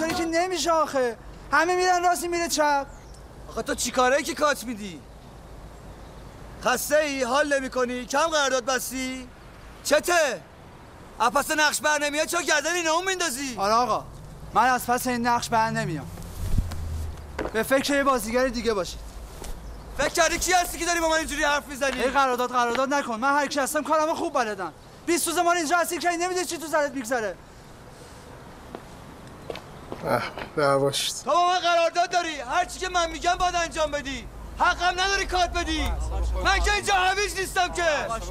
کنی که نمیشه آخه. همه میرن راستی میره چپ. آخه تو چیکاره که کات میدی؟ خسته ای؟ حال نمی کنی؟ کم قرارداد بستی؟ چته؟ از پس نقش بر نمیاد چرا گردن اینا هم میندازی؟ آره آقا من از پس این نقش بر نمیام. به فکر یه بازیگر دیگه باشید. فکر کردی کی هستی که داری با من اینجوری حرف میزنی؟ ای قرارداد نکن. من هر کی هستم کارمو خوب بلدم. 20 روز ما اینجا هستی که نمیدونی چی تو سرت میگذره. دعواشید. تو با من قرارداد داری. هر چی که من میگم باید انجام بدی. حقم نداری کات بدی. من که اینجا هویج نیستم که.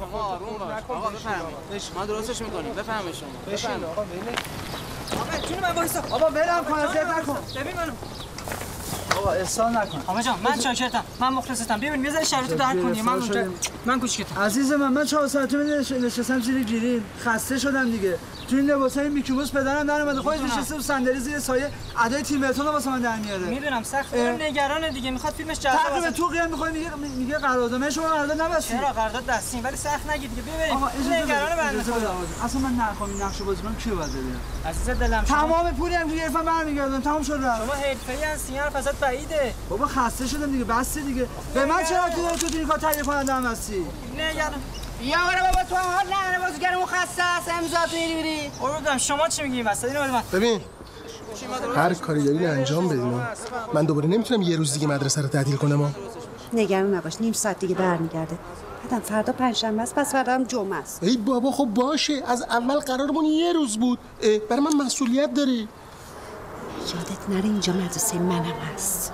ما درستش میکنیم. بفهم شما. بشین آقا آقا جون من وایسا. بابا برم کن اذیت نکن. ببین منو. آقا احسان نکن. آقا جان من شاکرتم. من مخلصتم. ببین میذاری شرایطو درک کنی. من کوچیکتم. عزیز من 4 ساعته نشستم زیر گریل. خسته شدم دیگه. تو این لباسای میکی موس پدرم در اومده. خودش نشسته رو صندلی زیر سایه ادای تیمتون واسه من در میاره. میدونم سخته. نگرانه دیگه. میخواد فیلمش جذاب باشه. تقریبا تو قیام میخواد میگه قرارداد. من شما قرارداد نبستید. چرا قرارداد بستیم ولی سخت نگید دیگه. ببین نگرانه بنده خدا. اصلا من نخوام این نقشو بازی کنم کیو باید ببینم؟ عزیز دلم تمام پولی هم که گرفتم برمیگردم. تمام شد. شما حرفه‌ای هستی. حرف ازت بعیده. بابا خسته شدم دیگه. بس دیگه. به من چرا تو این کار تهیه کننده هم هستی؟ نگران. یا بابا تو هم حال نداره بازیگرمون خسته است امضا تو میری. قربونم شما چی میگین واسه اینو من ببین هر کاری داری انجام بدین. من دوباره نمیتونم یه روز دیگه مدرسه رو تعطیل کنم. نگران نباش نیم ساعت دیگه برمیگرده. بعدم فردا پنجشنبه است پس فردا هم جمعه است. ای بابا خب باشه از اول قرارمون یه روز بود. برای من مسئولیت داری. یادت نره اینجا مدرسه منم هست.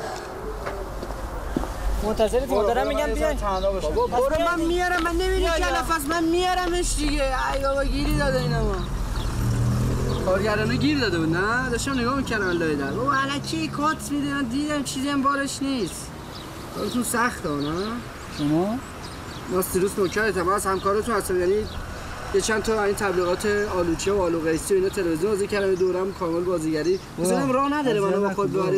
منتظرت دارم میگم بیاین. بابا برو من میارم. من نمیدونی کلف است. من میارمش دیگه. ای بابا گیری داده اینا ما. کارگرانو گیر داده بود نه؟ داشتم نگاه میکردم لای در. بابا الکی کات میده. من دیدم چیزی هم بارش نیست. کارتون سخته نه؟ شما؟ ناستیروس نوکرتم. از همکارتون هستم. یعنی یه چند تا این تبلیغات آلوچه و آلو قیسی و اینا تلویزیون بازی کردم دورم کامل بازیگری. مثلا راه نداره منو با خود ببری.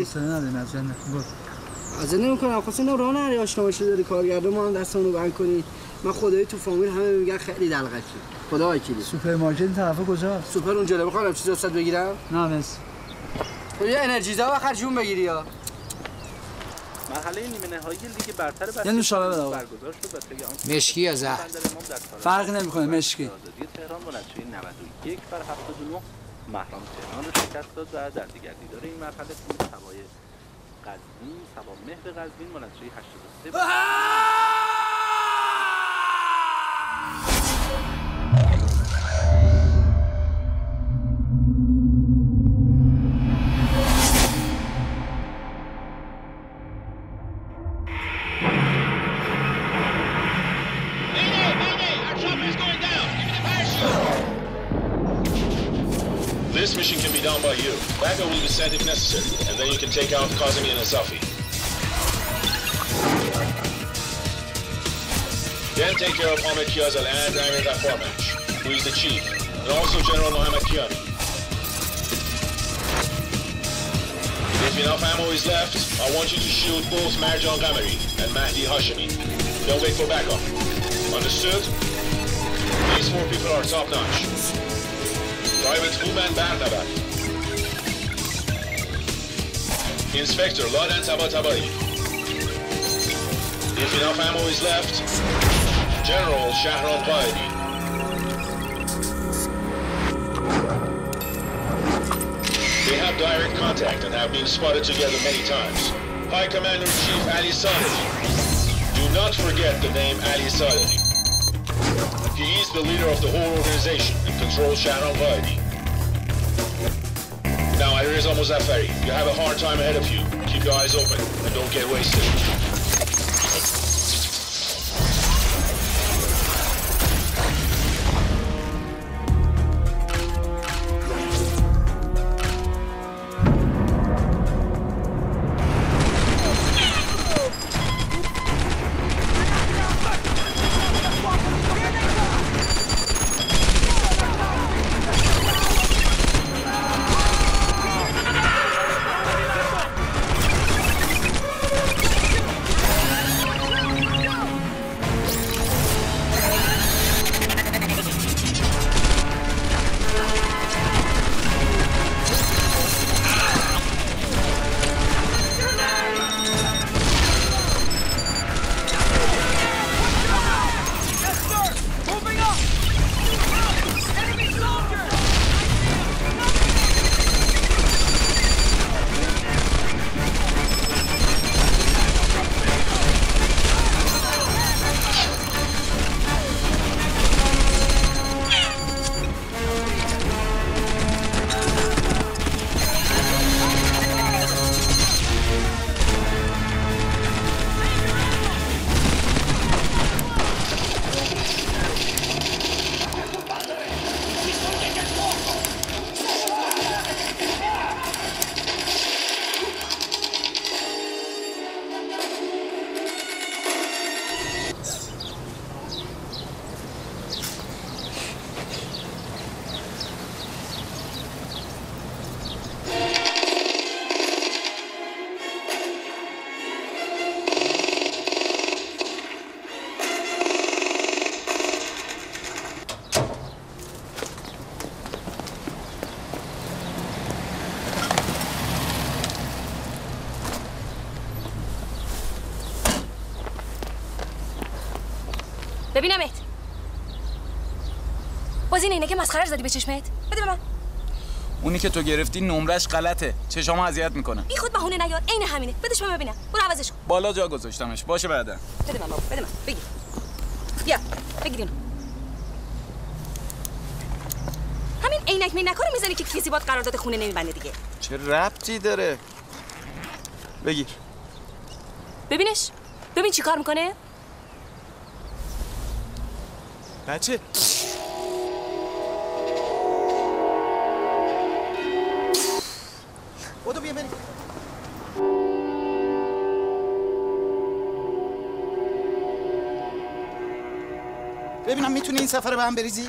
از نمی‌کنم خواستم راه نداره آشنا باشی داری کارگردان ما هم دستمون رو بند کنی. من خدایی تو فامیل همه میگن خیلی دلغکی. خدا وکیلی. سوپرمارکت این طرفا کجاست؟ سوپر اونجا رو می‌خوام چیزی واسط بگیرم؟ نه مس. تو یه انرژیزا آخر جون بگیری یا مرحله نیمه نهایی لیگ برتر یه نوشابه بده برگزار شد و طی مشکی یا زهر فرق نمی‌کنه مشکی. تهران با نتیجه 91 بر 79 محرم تهران رو شکست داد و در دیگر دیدار این مرحله تیم سوای قزوین سوا مهر قزوین با نتیجه 83 This mission can be done by you. Backup will be sent if necessary, and then you can take out Kazemi and Asafi. Then take care of Ahmed Kiazal and Amir Ghafarmanch, who is the chief, and also General Mohammad Kiani. If enough ammo is left, I want you to shoot both Marjan Ghamari and Mahdi Hashemi. Don't wait for backup. Understood? These 4 people are top-notch. Private Human Barnabat. Inspector Ladan Tabatabai. If enough ammo is left, General Shahram Qaedi. They have direct contact and have been spotted together many times. High Commander-in-Chief Ali Sadeghi. Do not forget the name Ali Sadeghi. He is the leader of the whole organization and controls Shahram Qaedi. Now, Ireza Muzaffari, you have a hard time ahead of you. Keep your eyes open and don't get wasted. ببینمت. باز این عینک مسخره زدی به چشمت؟ بده به من. اونی که تو گرفتی نمرش غلطه. چشامو اذیت میکنه. بی خود بهونه نیار. عین همینه. بدش من ببینم. برو عوضش کن. بالا جا گذاشتمش. باشه بعدا. بده من بابا. بده من. بگیر. بیا. بگیر اینو. همین عینک مینکا رو میزنی که کسی باهات قرارداد خونه نمیبنده دیگه. چه ربطی داره؟ بگیر. ببینش. ببین چی کار میکنه؟ بچه بودو بیا بریم. ببینم میتونی این سفر به هم بریزی؟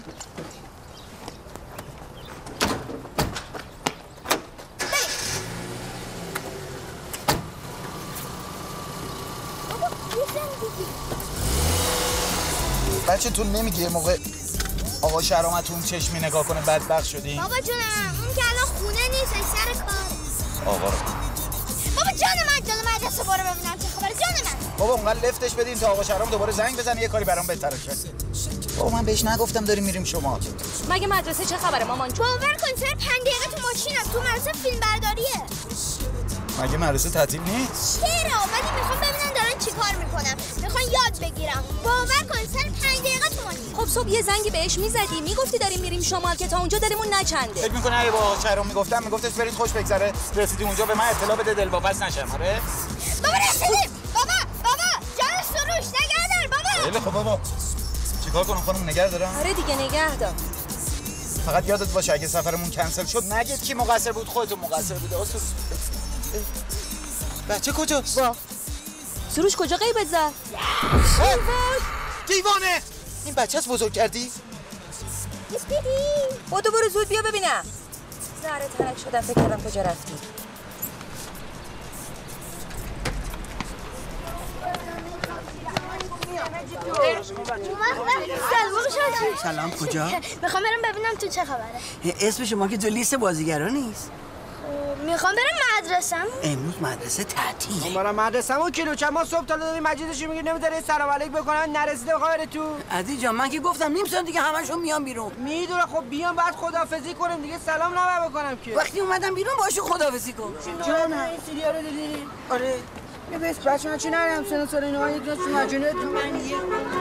بچه تو نمیگی یه موقع آقا شهرامتون چشمی نگاه کنه بدبخت شدی؟ بابا جونم اون که الان خونه نیست سر کار. آقا رو بابا جان من جلو مدرسه برو ببینم چه خبره جان من. بابا اونقدر لفتش بدین تا آقا شهرام دوباره زنگ بزنه یه کاری برام بهتره شه. بابا من بهش نگفتم داریم میریم شما. مگه مدرسه چه خبره مامان جون؟ باور کن سر 5 دقیقه تو ماشینم تو مدرسه فیلم برداریه. مگه مدرسه تعطیل نیست؟ چرا؟ ولی میخوام ببینم دارن چیکار میکنم. میخوام یاد بگیرم. باور کن سر 5 دقیقه تو ماشین. خب صبح یه زنگی بهش میزدی میگفتی داریم میریم شمال که تا اونجا دلمون نچنده. فکر میکنه اگه با آقا شهرام میگفتش برید خوش بگذره رسیدی اونجا به من اطلاع بده دلواپس نشم. آره بابا رسیدیم. بابا جان سروش نگه دار بابا. خیلی خب بابا چیکار کنم خانم نگه دارم؟ آره دیگه نگه دار. فقط یادت باشه اگه سفرمون کنسل شد نگید کی مقصر بود خودتون مقصر بوده. اصلا بچه کجاست؟ سروش کجا غیبت زد؟ دیوانه این بچه هست بزرگ کردی؟ بودو برو زود بیا ببینم. زهره ترک شدم فکر کردم کجا رفتی. سلام کجا؟ میخوام برم ببینم تو چه خبره. اسم شما که تو لیست بازیگرا نیست. میخوام برم مدرسم. امروز مدرسه تعطیله. ما مدرسه‌مون کیلو چند ما صبح تا داریم مجیدش میگی نمیذاره سلام علیک بکنن نرسیده بخوام بره تو. عزیز جان من که گفتم نیم ساعت دیگه همشون میان بیرون. میدونه خب بیان بعد خداحافظی کنیم دیگه سلام نباید بکنم که. وقتی اومدم بیرون باشو خداحافظی کن. جان این سیدیا رو دیدی؟ آره. یه بیس بچه من چی نرم سن سال اینا یک راست مجونه تو من یه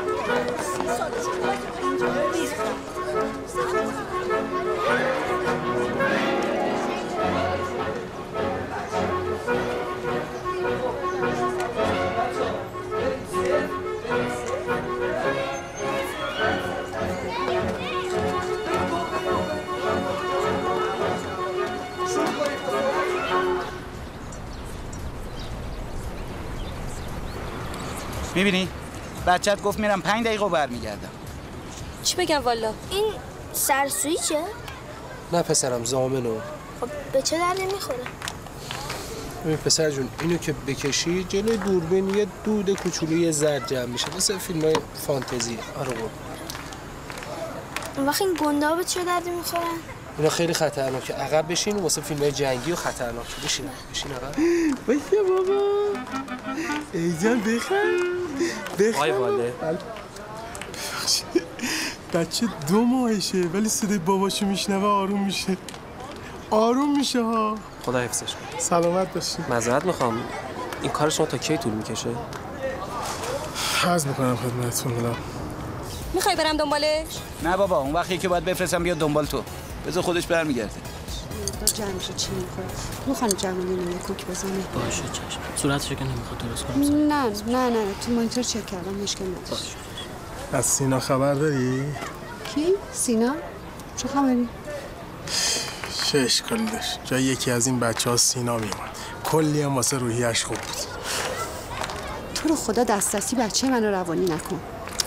میبینی؟ بچت گفت میرم 5 دقیقه و برمیگردم. چی بگم والا؟ این سرسویی چه؟ نه پسرم زامنو. خب به چه در نمیخوره؟ ببین پسر جون اینو که بکشی جلوی دوربین یه دود کوچولوی زرد جمع میشه مثل فیلمای فانتزی. آره قربون. اون وقت این گنده به چه دردی میخورن؟ اینا خیلی خطرناکه. عقب بشین واسه فیلمای جنگی و خطرناکه. بشین عقب. باشه بابا. ای جان بخند. آی واله. بچه 2 ماهشه ولی صدای باباشو میشنوه آروم میشه ها. خدا حفظش کنه. سلامت باشی. معذرت میخوام این کار شما تا کی طول میکشه؟ عرض میکنم خدمتتون الان. میخوای برم دنبالش؟ نه بابا اون وقتی که باید بفرستم بیاد دنبال تو. بذار خودش برمیگرده. تا جمع میشه چی میخوره؟ میخوام جمعونی رو یه کوک بزنه. باشه چشم. صورتشو که نمیخواد درست کنم. نه تو مانیتور چک کردم مشکل نداره. از سینا خبر داری؟ کی؟ سینا؟ چه خبری؟ چه اشکالی داشت؟ جای یکی از این بچه‌ها سینا میومد. کلی هم واسه روحیش خوب بود. تو رو خدا دستی بچه منو روانی نکن.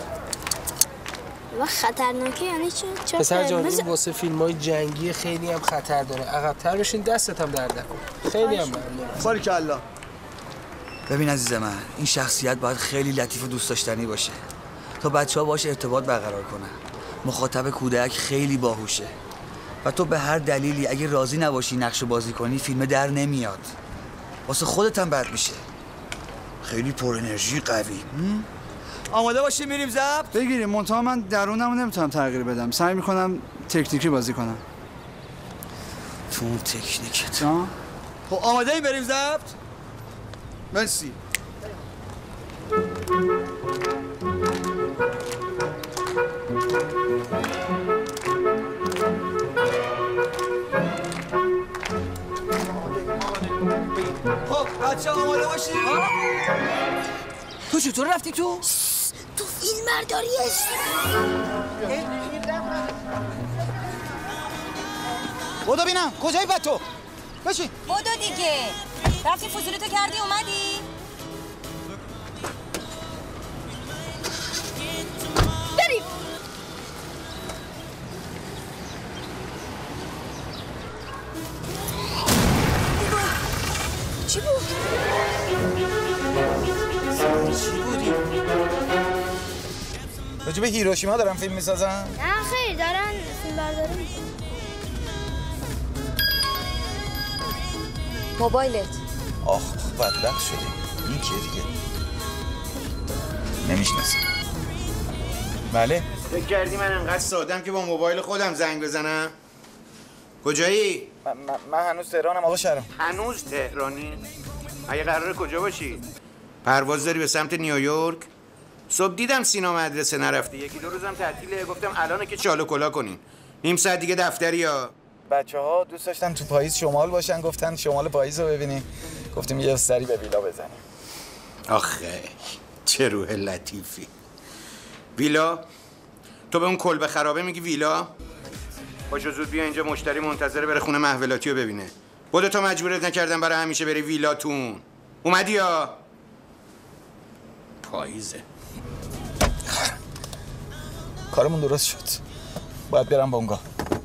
و خطرناکه یعنی چه؟ پسر جان این واسه فیلم‌های جنگی خیلی هم خطر داره. عقب‌تر بشین دستت هم درد نکن. خیلی هم باریکالله. ببین عزیز من این شخصیت باید خیلی لطیف و دوست داشتنی باشه تا بچه‌ها باهاش ارتباط برقرار کنن. مخاطب کودک خیلی باهوشه و تو به هر دلیلی اگه راضی نباشی نقش بازی کنی فیلم در نمیاد. واسه خودت هم بد میشه. خیلی پر انرژی قوی. آماده باشیم میریم ضبط. بگیریم منتها من درونمو نمیتونم تغییر بدم. سعی میکنم تکنیکی بازی کنم. تو اون تکنیکت. خب آماده ایم بریم ضبط؟ مرسی. خب بچه آماده باشید. تو چطور رفتی تو؟ تو فیلم برداری هستی. بودو بینم کجایی بعد تو؟ بشین. بودو دیگه. رفتی فضولیتو کردی اومدی؟ بریم. چی بود؟ چی بودی؟ راجب هیروشیما دارن فیلم میسازن؟ نه خیر دارن فیلم برداری میکنن. موبایلت. آخ بدبخت شدیم. این کیه دیگه؟ نمیشناسم. بله؟ فکر کردی من انقدر سادم که با موبایل خودم زنگ بزنم؟ کجایی؟ من هنوز تهرانم آقا شهرام. هنوز تهرانی؟ اگه قراره کجا باشی؟ پرواز داری به سمت نیویورک؟ صبح دیدم سینا مدرسه نرفتی. یکی دو روزم تعطیله. گفتم الانه که چالو کلا کنین. نیم ساعت دیگه دفتری ها. بچه‌ها دوست داشتن تو پاییز شمال باشن، گفتن شمال پاییز رو ببینیم. گفتیم یه سری به ویلا بزنیم. آخه چه روح لطیفی. ویلا؟ تو به اون کلبه خرابه میگی ویلا؟ پاشو زود بیا اینجا، مشتری منتظره بره خونه محولاتی رو ببینه. بوده تا مجبورت نکردم برای همیشه بری ویلاتون. اومدی یا؟ پاییزه. کارمون درست شد. باید برم بونگا.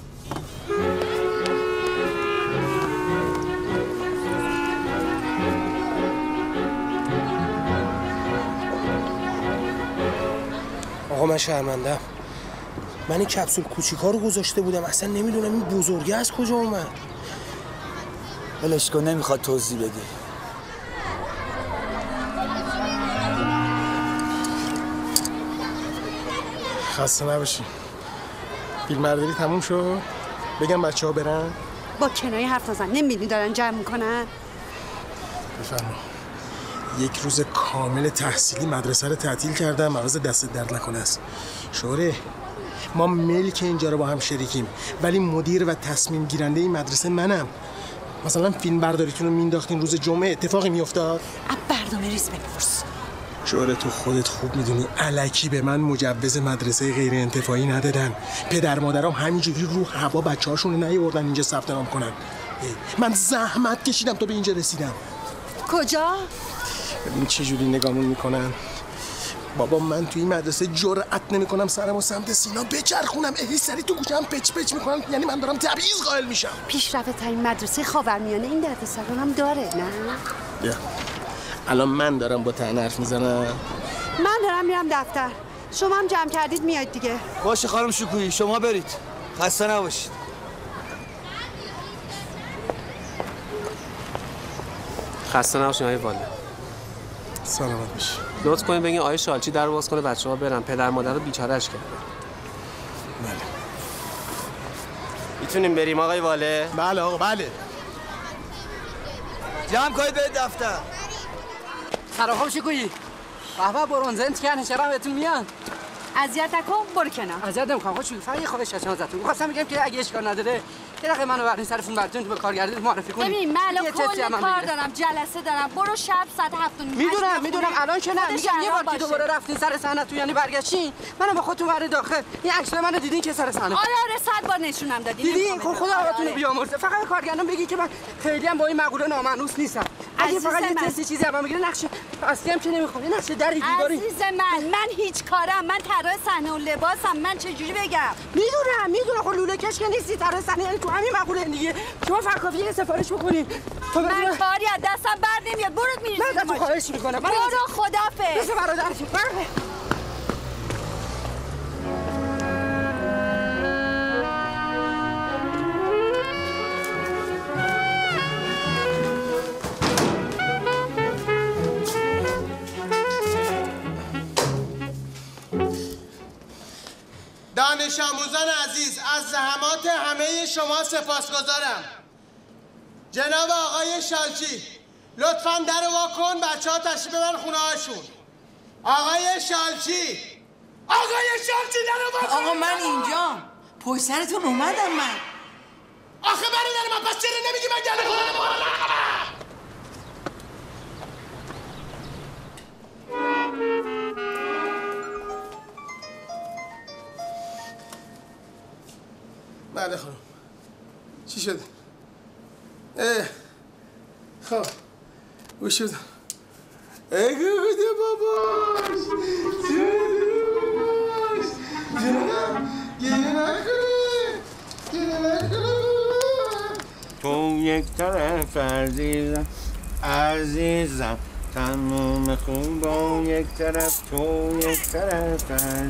آقا من شرمندم. من این کپسول کوچیکا رو گذاشته بودم، اصلا نمیدونم این بزرگه از کجا اومد. ولش کن، نمیخواد توضیح بدی. خسته نباشی. فیلم برداری تموم شد. بگم بچه‌ها برن. با کنایه حرف نزن. نمی‌بینی دارن جمع میکنن؟ بفرما. یک روز کامل تحصیلی مدرسه رو تعطیل کردم، مغازه دست درد نکنه است. شوره ما ملک اینجا رو با هم شریکیم، ولی مدیر و تصمیم گیرنده این مدرسه منم. مثلا فیلم برداریتون رو مینداختین روز جمعه اتفاقی میافتاد؟ برنامه ریز بپرس. شوره تو خودت خوب میدونی الکی به من مجوز مدرسه غیر انتفاعی ندادن. پدر مادرام همینجوری رو هوا بچه‌هاشون رو نیاوردن اینجا ثبت نام کنن. من زحمت کشیدم تا به اینجا رسیدم. کجا؟ ببین چه جوری نگامون میکنن. بابا من توی این مدرسه جرأت نمیکنم سرمو سمت سینا بچرخونم. سری تو گوشم پچ پچ میکنن، یعنی من دارم تبعیض قائل میشم. پیشرفته ترین مدرسه خاورمیانه این دردسرا هم داره، نه؟ بیا الان من دارم با تن حرف میزنم. من دارم میرم دفتر. شما هم جمع کردید میاید دیگه. باشه خانم شکویی، شما برید. خسته نباشید. خسته نباشید آقای واله. سلامت باشی. لطف کنید بگین آقای شالچی در باز کنه بچه‌ها برن. پدر مادر رو بیچاره‌اش کرده. بله. میتونیم بریم آقای واله؟ بله آقا بله. جمع کنید برید دفتر. سلام شکویی. بابا برونزنت کنه چرا بهتون میاد؟ اذیت نکن، برو کنار. اذیت نمی‌کنم. خوش فقط یه خواهش ازتون. می‌خواستم بگم که اگه اشکال نداره یه دقیقه منو برین سر فیلم برداری به کارگردان معرفی کنید. ببین من الان کل کار دارم، جلسه دارم. برو شب ساعت 7:30. میدونم الان که نه، میگم یه بار که دوباره رفتین سر صحنه تو یعنی برگشتین منو با خودتون برید داخل. این عکس منو دیدین که سر صحنه. آره 100 بار نشونم دادین. دیدین خدا براتون بیامرزه. فقط کارگردان بگی که من خیلی هم با این مقوله نامانوس نیستم. اگه فقط یه تستی چیزی هم بگیره نقش اصلی هم که نمیخوام. نقش در دیواری. عزیز من هیچ کارم. من طراح صحنه و لباسم. من چه جوری بگم؟ میدونم خب لوله کش که نیستی. طراح صحنه یعنی تو همین مقوله دیگه. شما فقط کافیه سفارش بکنین. من کاری از دستم بر نمیاد. برو میریزی. من ازتون خواهش میکنم. برو خدافظ. بس برادرتون. دانش آموزان عزیز، از زحمات همه شما سپاسگزارم. جناب آقای شالچی، لطفاً در وا کن، بچه‌ها تشریف ببرن خونه هاشون. آقای شالچی، در وا کن. آقا من اینجام، پشت سرتون اومدم من. آخه برادر من، پس چرا نمیگی من گله خونه نمارم؟ بله خانم، چی شده؟ خب گوش شدم. گوده باباش، گیره نکنه. تو یک طرف عزیزم تمام خوبان یک طرف، تو یک طرف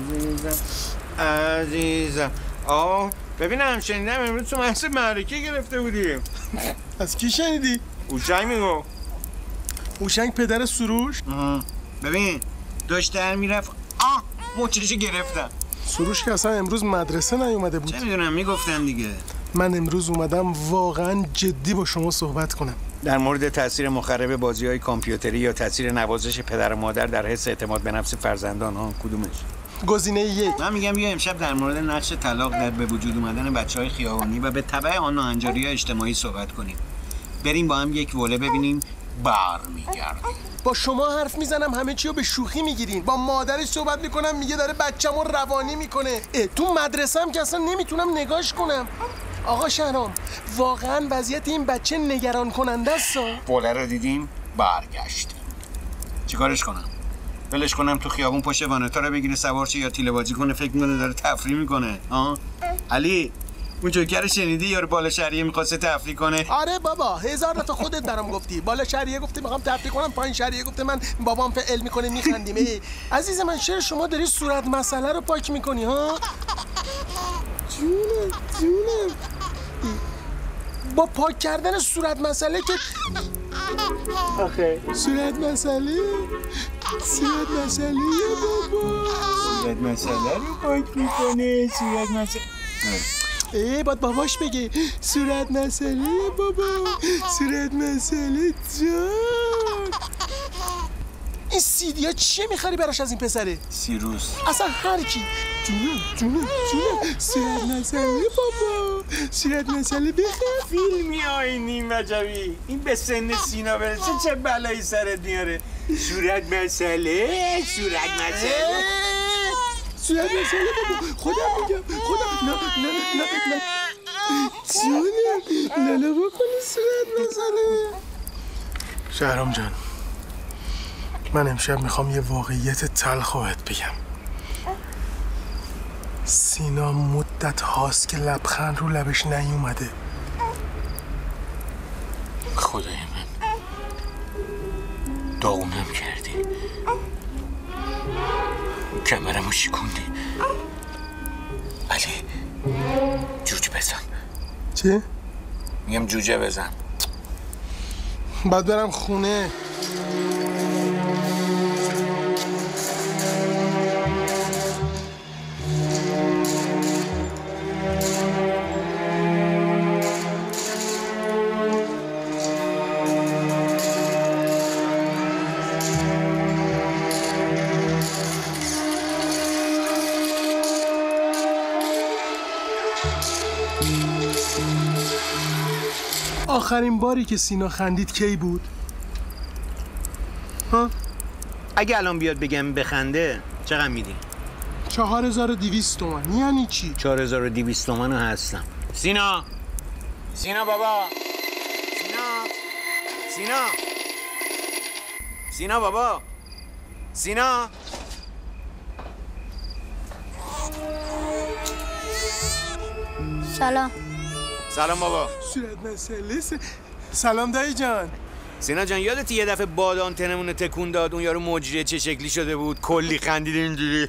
عزیزم. ببینم شنیدم امروز تو محض معرکه گرفته بودیم. از کی شنیدی؟ اوشنگ میگو. اوشنگ پدر سروش؟ ببین داشت در میرفت مچشو گرفتم. سروش که اصلا امروز مدرسه نیومده بود. چه میدونم، میگفتم دیگه. من امروز اومدم واقعا جدی با شما صحبت کنم. در مورد تاثیر مخرب بازی‌های کامپیوتری یا تاثیر نوازش پدر و مادر در حس اعتماد به نفس فرزندان کدومش؟ گزینه 1. من میگم بیا امشب در مورد نقش طلاق در به وجود اومدن بچه‌های خیابانی و به تبع آن ناهنجاری اجتماعی صحبت کنیم. بریم با هم یک وله ببینیم برمیگردیم. با شما حرف میزنم همه چی رو به شوخی میگیرین. با مادرش صحبت میکنم میگه داره بچه‌مو روانی میکنه. تو مدرسه‌ام که اصلا نمیتونم نگاش کنم. آقا شهرام، واقعا وضعیت این بچه نگران کننده است. وله رو دیدیم برگشتیم. چیکارش کنم؟ ولش کنم تو خیابون پشت وانتا رو بگیره سوار شه یا تیله بازی کنه فکر میکنه داره تفریح میکنه؟ علی اون جوکر شنیدی یارو بالا شهریه میخواسته تفریح کنه؟ آره بابا، 1000 تا خودت برام گفتی. بالا شهریه گفته میخوام تفریح کنم، پایین شهریه گفته من بابام فعل میکنه میخندیم. عزیز من چرا شما داری صورت مسئله رو پاک میکنی ها؟ جونم با پاک کردن صورت مسئله که صورت مسئله بابا، صورت مسئله رو پاک میکنه. صورت مسئله باید باباش بگه صورت مسئله بابا، صورت مسئله جان. این سیدی ها چیه میخری براش از این پسره؟ سیروس. اصلا هر کی. جونم صورت مسئله بابا، صورت مسئله بخیر. فیلمی آینی وجبی این به سن سینا برسه چه بلایی سرت میاره؟ صورت مسئله بابا، خودم میگم نه جونم لالا بکنی صورت مسئله. شهرام جان، من امشب میخوام یه واقعیت تلخ بهت بگم. سینا مدت هاست که لبخند رو لبش نیومده. خدای من داغونم کردی، کمرمو شکوندی. علی جوجه بزن. چه؟ میگم جوجه بزن. باید برم خونه. آخرین باری که سینا خندید کی بود؟ اگه الان بیاد بگم بخنده چقدر میدی؟ 4200 تومان. یعنی چی؟ 4200 تومانو هستم. سینا بابا، سینا بابا، سینا. سلام بابا. صورت مسئله. سلام دایی جان. سینا جان، یادت یه دفعه باد آنتنمون تکون داد اون یارو مجری چه شکلی شده بود؟ کلی خندید اینجوری.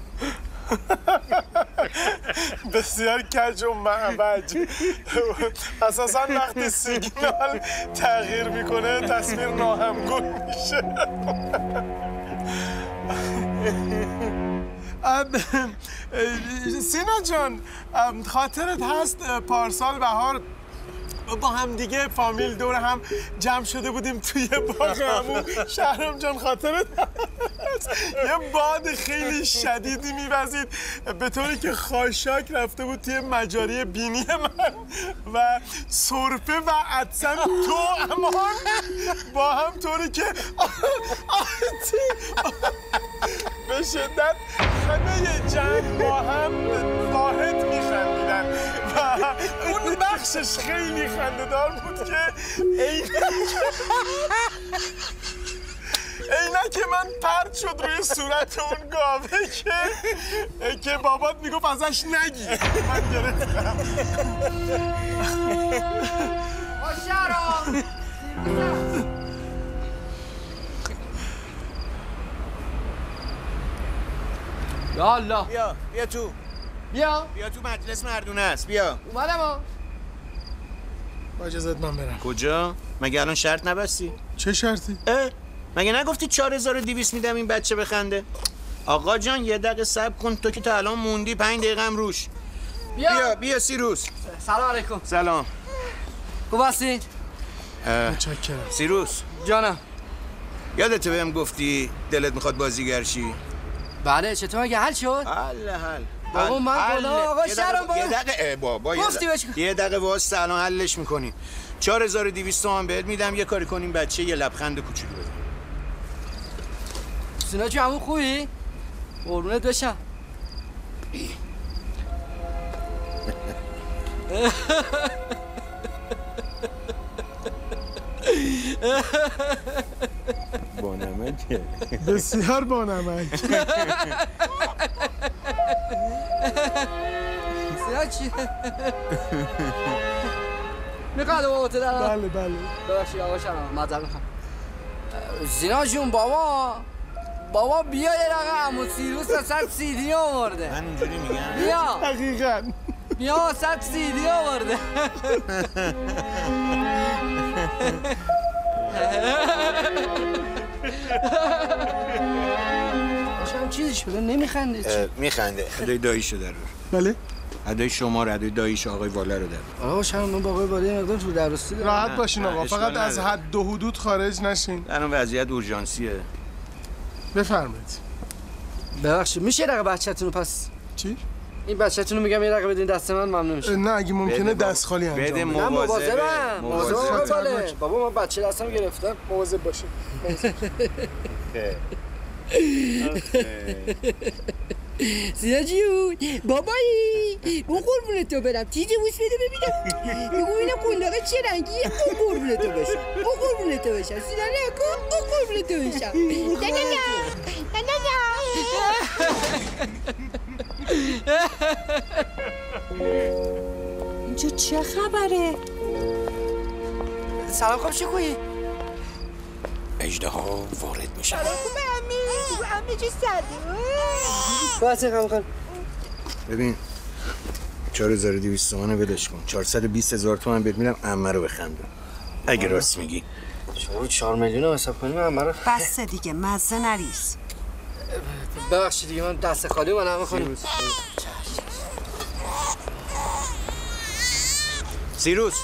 بسیار کج و معوج. اساسا وقتی سیگنال تغییر میکنه تصویر ناهمگون میشه. سینا جان خاطرت هست پارسال بهار با هم دیگه فامیل دور هم جمع شده بودیم توی باغ همون شهرام جان خاطرت هست؟ یه باد خیلی شدیدی میوزید به طوری که خاشاک رفته بود توی مجاری بینی من و سرفه و عدسم تو امان با هم طوری که به شدت همه جمع با هم واحد میخندیدن و اون بخشش خیلی خنده‌دار بود که عینک من پرت شد روی صورت اون گاوه که بابات میگفت ازش نگی من گرفتم شهرام یا الله بیا تو بیا تو مجلس مردونه است بیا اومدم با اجازت من برم کجا؟ مگه الان شرط نبستی؟ چه شرطی؟ مگه نگفتی 4200 میدم این بچه بخنده؟ آقا جان یه دقیقه صبر کن تو که تا الان موندی 5 دقیقه هم روش بیا سیروس سلام علیکم سلام خوب هستی؟ متشکرم سیروس جانم یادته بهم گفتی دلت میخواد بازیگر شی؟ بله چطور مگه حل شد؟ حل بابا من خدا آقا شهرام یه دقیقه بابا گفتی بهش یه دقیقه واسه الان حلش میکنیم 4200 تومان بهت میدم یه کاری کنیم بچه یه لبخند کوچولو بده سینا چی همون خوبی؟ قربونت بشم بانمکه بسیار بانمک سینا چیه؟ میخواد بابا تو دارم؟ بله ببخشید آقا شهرام معذرت میخوام سینا جون بابا بیا یه دقیقه عمو سیروس وسط CD آورده من اینجوری میگم بیا دقیقاً بیا وسط CD آورده شما چیزی شده نمیخنده چی؟ میخنده ادای داییشو در بله ادای شما رو ادای داییش آقای واله رو در آقا شما من با آقای واله مقدار تو درستی دارم راحت باشین آقا فقط از حد و حدود خارج نشین در اون وضعیت اورژانسیه بفرمایید ببخشید میشه دقیقه بچه‌تون رو پس چی؟ این بچه‌تون رو میگم یه دقیقه بدین دست من ممنون میشم نه اگه ممکنه دست خالی انجام بده نه مواظبم بابا من بچه دستم گرفتم مواظب باشین سینا جون بابایی اون قربونت تو برم چیزی بوش بده ببینم بگو اینم قنداقه چه رنگیه اون قربونت تو بشم اون قربونت تو بشم سینا نکن اون قربونت تو بشم اینجا چه خبره؟ سلام خوب شکویی اژدها وارد میشه سلام خوب عمه چه سرده باید این خواهم ببین 4200 تومانه ولش کن 420,000 تومان بهت میدم عمه رو بخندون اگه راست میگی شما 4 میلیون رو حساب کنیم عمه رو بس دیگه مزه نریز ببخشید دیگه من دست خالی من همه خانیم سیروس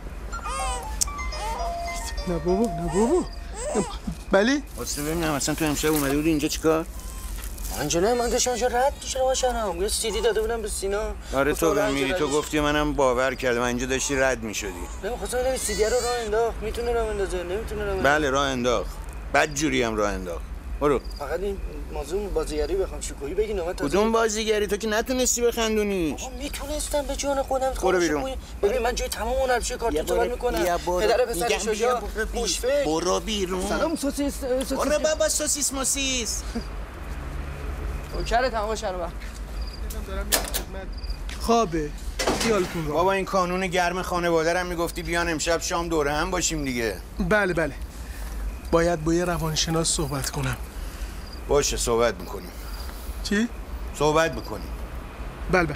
نه بابا بلی؟ واسه ببینم اصلا تو امشب اومده بودی اینجا چیکار؟ من داشتم اونجا رد میشم باشم یه CD داده بودم به سینا آره تو میری تو گفتی منم باور کردم اینجا داشتی رد میشدی نمیخواستم ببینم CD رو راه انداخت میتونه راه اندازه نمیتونه راه اندازه بله راه انداخت بد جوری هم راه انداخت برو فقط این موضوع بازیگری بخوام شکوهی بگی نامه کدوم بازیگری تو که نتونستی بخندونیش میتونستم به جان خودم برو بیرون ببین من جای تمام اون هرچی کارتون تو میکنم پدر پسر شجاع بوشفه برو بیرون سلام سوسیس برو بابا سوسیس موسیس اوکره تمام شهر خوابه خیالتون رو بابا این کانون گرم خانواده رو میگفتی بیان امشب شام دوره هم باشیم دیگه بله باید با یه روانشناس صحبت کنم باشه صحبت میکنیم چی؟ صحبت میکنیم بله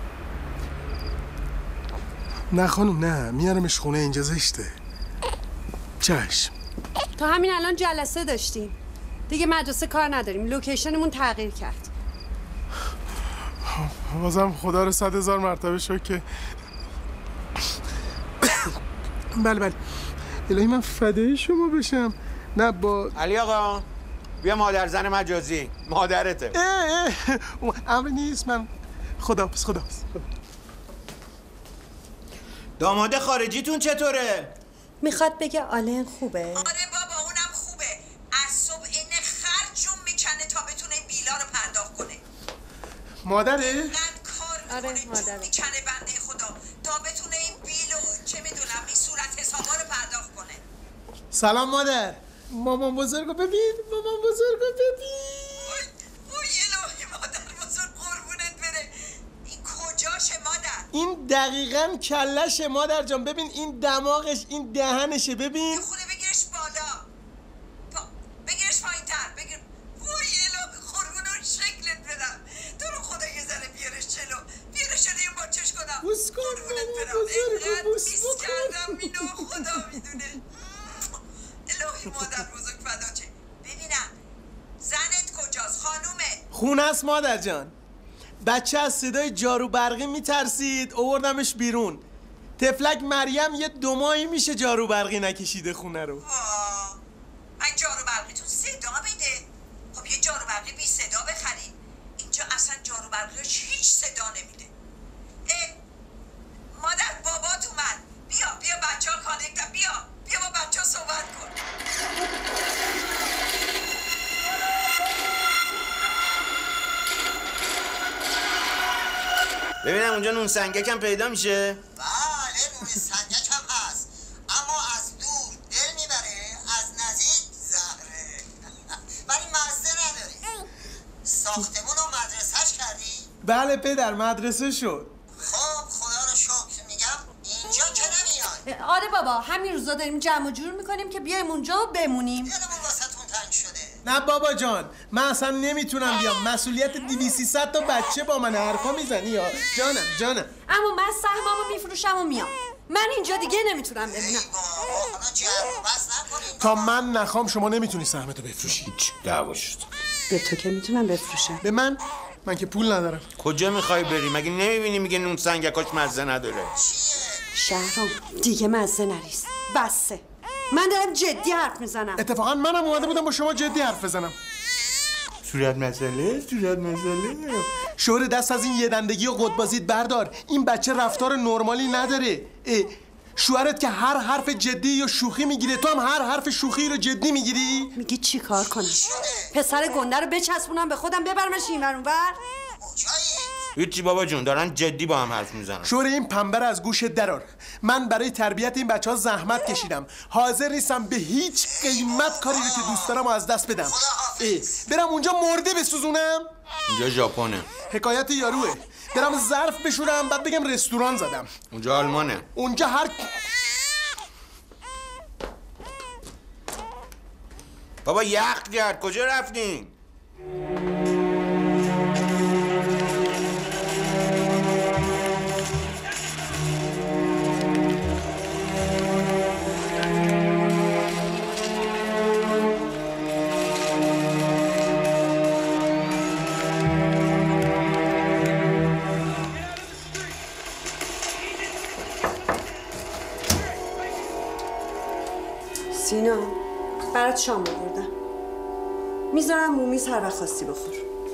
نه خانم نه میارمش خونه اینجا زشته چشم تا همین الان جلسه داشتیم دیگه مدرسه کار نداریم لوکیشنمون تغییر کرد بازم خدا رو 100,000 مرتبه شکر که بله الهی من فدای شما بشم. نه با علی آقا بیا مادر زن مجازی مادرته. امر نیست. من خداحافظ. داماد خارجیتون چطوره؟ میخواد بگه آلن خوبه؟ آره بابا اونم خوبه. از صبح این خرجون میکنه تا بتونه بیلا رو پرداخت کنه. مادره؟ آره مادره. میکنه بنده خدا تا بتونه این بیلو چه میدونم این صورت حسابا رو پرداخت کنه. سلام مادر. مامان بزرگو ببین. اوی الهی مادر بزرگ قربونت بره. این کجاشه مادر؟ این دقیقاً کلشه مادر جان. ببین این دماغش، این دهنشه. ببین خونه بگیرش بالا. بگیرش پایین تر. وای الهی قربون شکلت بدم. تو رو خدا یه ذره بیارش جلو. بیارش جلو یه باچش کنم. بوس کن قربونت برم. اینقدر میس کردم اینو خدا میدونه. الهی مادر بزرگ فدا چه. ببینم زنت کجاست خانومه؟ خونه است مادر جان. بچه از صدای جارو برقی میترسید آوردمش بیرون. تفلک مریم یه 2 ماهی میشه جارو برقی نکشیده خونه رو. من جارو برقیتون صدا بده. خب یه جارو برقی بی صدا بخرید. اینجا اصلا جارو برقی هیچ صدا نمیده. مادر بابات اومد. بیا بچه ها کانکتن. بیا با بچه ها صحبت کن. ببینم اونجا نون سنگک هم پیدا میشه؟ بله نون سنگک هم هست، اما از دور دل میبره، از نزدیک زهره. ولی مزه نداره. ساختمون و مدرسهش کردی؟ بله پدر مدرسه شد. خب خدا رو شکر. میگم اینجا که نمیاد. آره بابا همین روزا داریم جمع و جور میکنیم که بیایم اونجا و بمونیم. دلمون واسهتون تنگ شده. نه بابا جان من اصلا نمیتونم بیام. مسئولیت 200-300 تا بچه با من حرفا میزنی یا جانم. اما من سهممو میفروشم و میام. من اینجا دیگه نمیتونم بمونم. تا من نخوام شما نمیتونی سهمتو بفروشی. هیچ دعوا شد. به تو که میتونم بفروشم. به من که پول ندارم. کجا میخوای بری؟ مگه نمیبینی میگه نون سنگکاش مزه نداره؟ شهرام دیگه مزه نریز. بسه. من دارم جدی حرف میزنم. اتفاقا منم اومده بودم با شما جدی حرف بزنم. صورت مسئله. شوهر دست از این یه دندگی و قدبازیت بردار. این بچه رفتار نرمالی نداره. شوهرت که هر حرف جدی یا شوخی میگیره، تو هم هر حرف شوخی رو جدی میگیری؟ میگی چی کار کنم؟ پسر گنده رو بچسبونم به خودم ببرمش اینور اونور؟ هیچی بابا جون، دارن جدی با هم حرف میزنن. شوهر این پنبه رو از گوشت درار. من برای تربیت این بچه ها زحمت کشیدم. حاضر نیستم به هیچ قیمت کاری رو که دوست دارم از دست بدم. برم اونجا مرده بسوزونم؟ اینجا ژاپنه. حکایت یاروه. برم ظرف بشورم بعد بگم رستوران زدم. اونجا آلمانه. اونجا هر بابا یخ کرد. کجا رفتین؟ سینا برات شام آوردم. میذارم مومیز هر وقت خواستی بخور.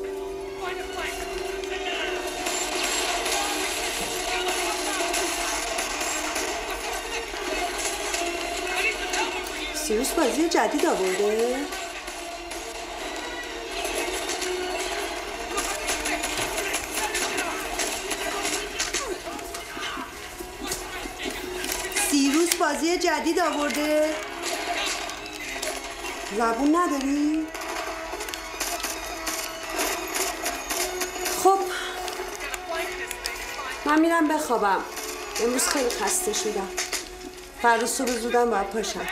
سیروس بازی جدید آورده؟ سیروس بازی جدید آورده؟ زبون نداری؟ خب من میرم بخوابم. امروز خیلی خسته شدم. فردا صبح زودم باید پاشم.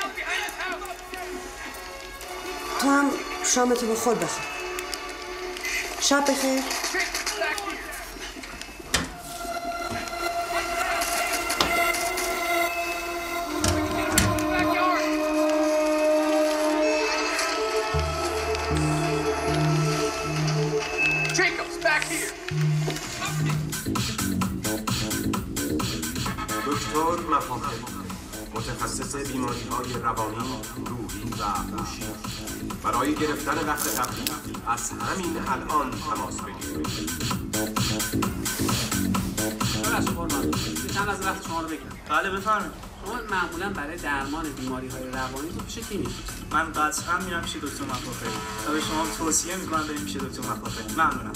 تو هم شامتو بخور بخواب. شب بخیر. Jacob's back here. مفاخر، متخصص بیماری‌های روانی، روحی و هوشی. برای گرفتن وقت تفریح از همین الان تماس بگیرید. چند از وقت شما رو بگیرم. بله بفرمایید. شما معمولا برای درمان بیماری‌های روانی تو پیش کی میرید؟ من قطعا میرم پیش دکتر مفاخری و به شما توصیه میکنم بریم پیش دکتر مفاخری. ممنونم.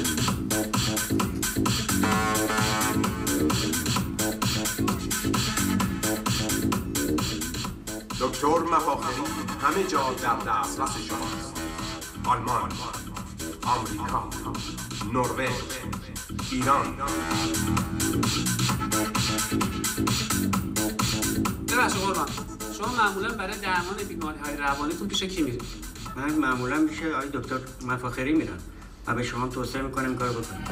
دکتر مفاخری همه جا در دسترس شماست. آلمان، آمریکا، نروژ، ایران. ببخشید قربان، شما معمولا برای درمان بیماری‌های روانیتون پیش کی میرید؟ من معمولا پیش آقای دکتر مفاخری میرم و به شما توصیه میکنم این کارو بکنید.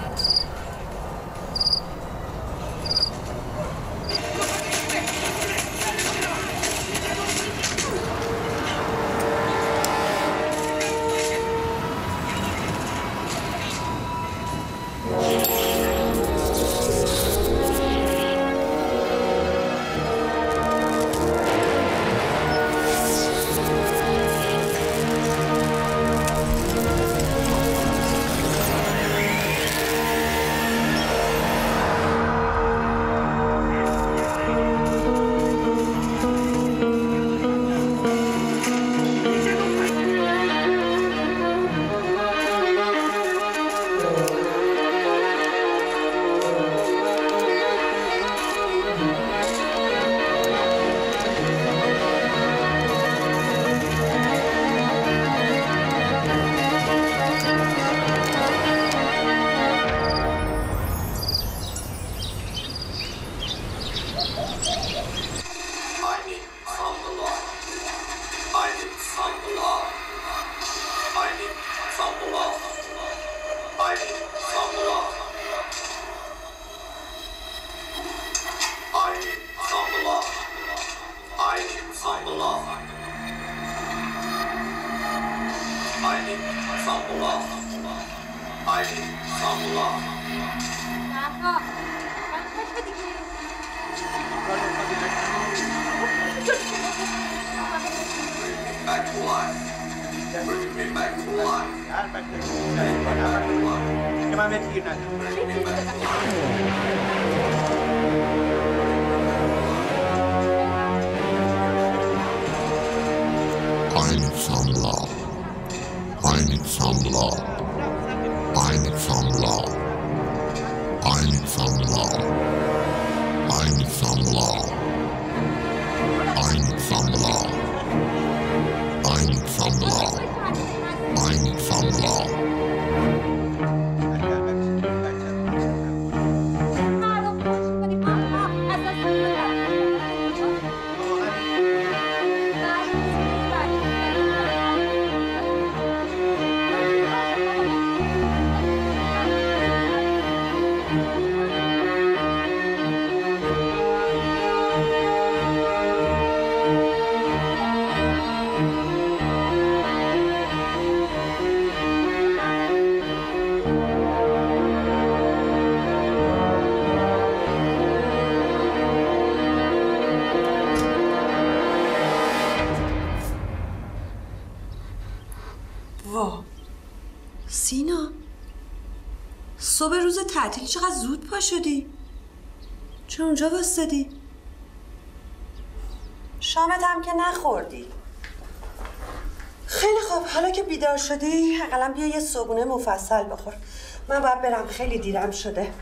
سینا، صبح روز تعطیل چقدر زود پا شدی؟ چرا اونجا واسدی؟ شامت هم که نخوردی. خیلی خوب، حالا که بیدار شدی حداقل بیا یه صبحونه مفصل بخور. من باید برم، خیلی دیرم شده.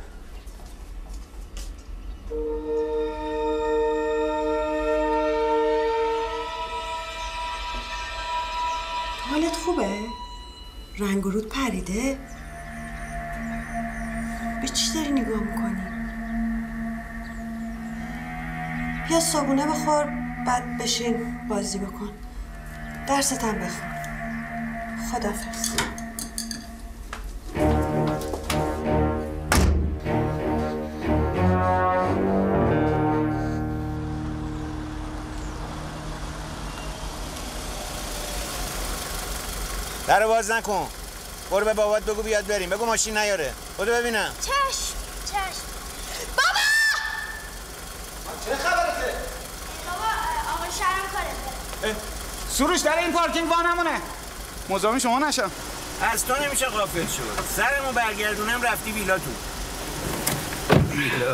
حالت خوبه؟ رنگ و رود پریده؟ به چی داری نگاه میکنی؟ بیا صبحونه بخور، بعد بشین بازی بکن. درست هم بخون. خداحافظ. درو باز نکن. برو به بابات بگو بیاد بریم. بگو ماشین نیاره. خودو ببینم. چشم. بابا! چه خبرته؟ سروش در این پارکینگ وانمونه. مزاحم شما نشم. از تو نمیشه غافل شد. سرمو برگردونم رفتی ویلا تو. ویلا.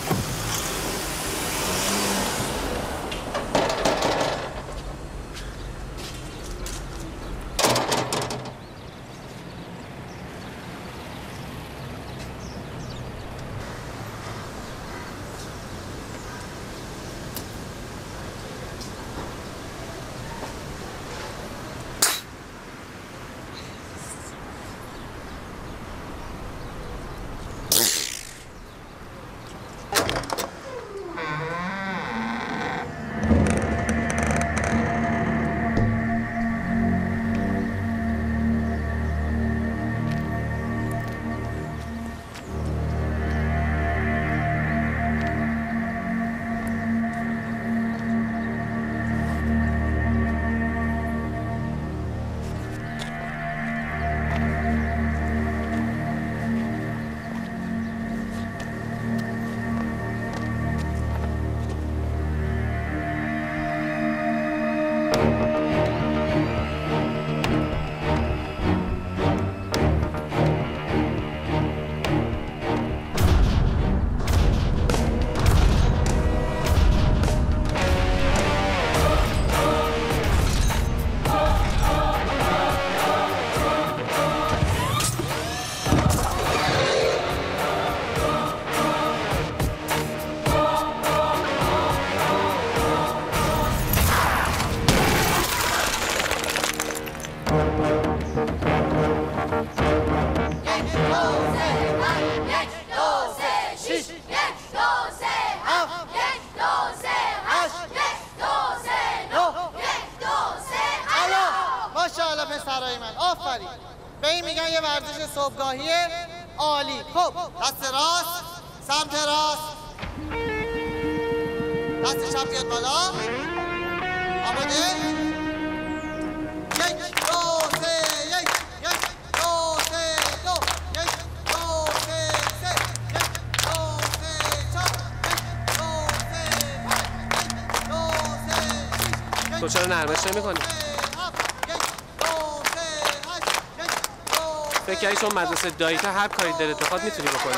پسرای من آفرین. به این میگن یه ورزش صبحگاهی عالی. خب دست راست، سمت راست، دست چپ بیاد بالا. آماده؟ 1 2 3 1 1 2 3 2 1 2 3 3 1 2 3 4 1 2 3 5 1 2 3 تو چرا نرمش نمی‌کنی؟ فکر کردی چون مدرسه داییت هر کاری دلت بخواد میتونی بکنی؟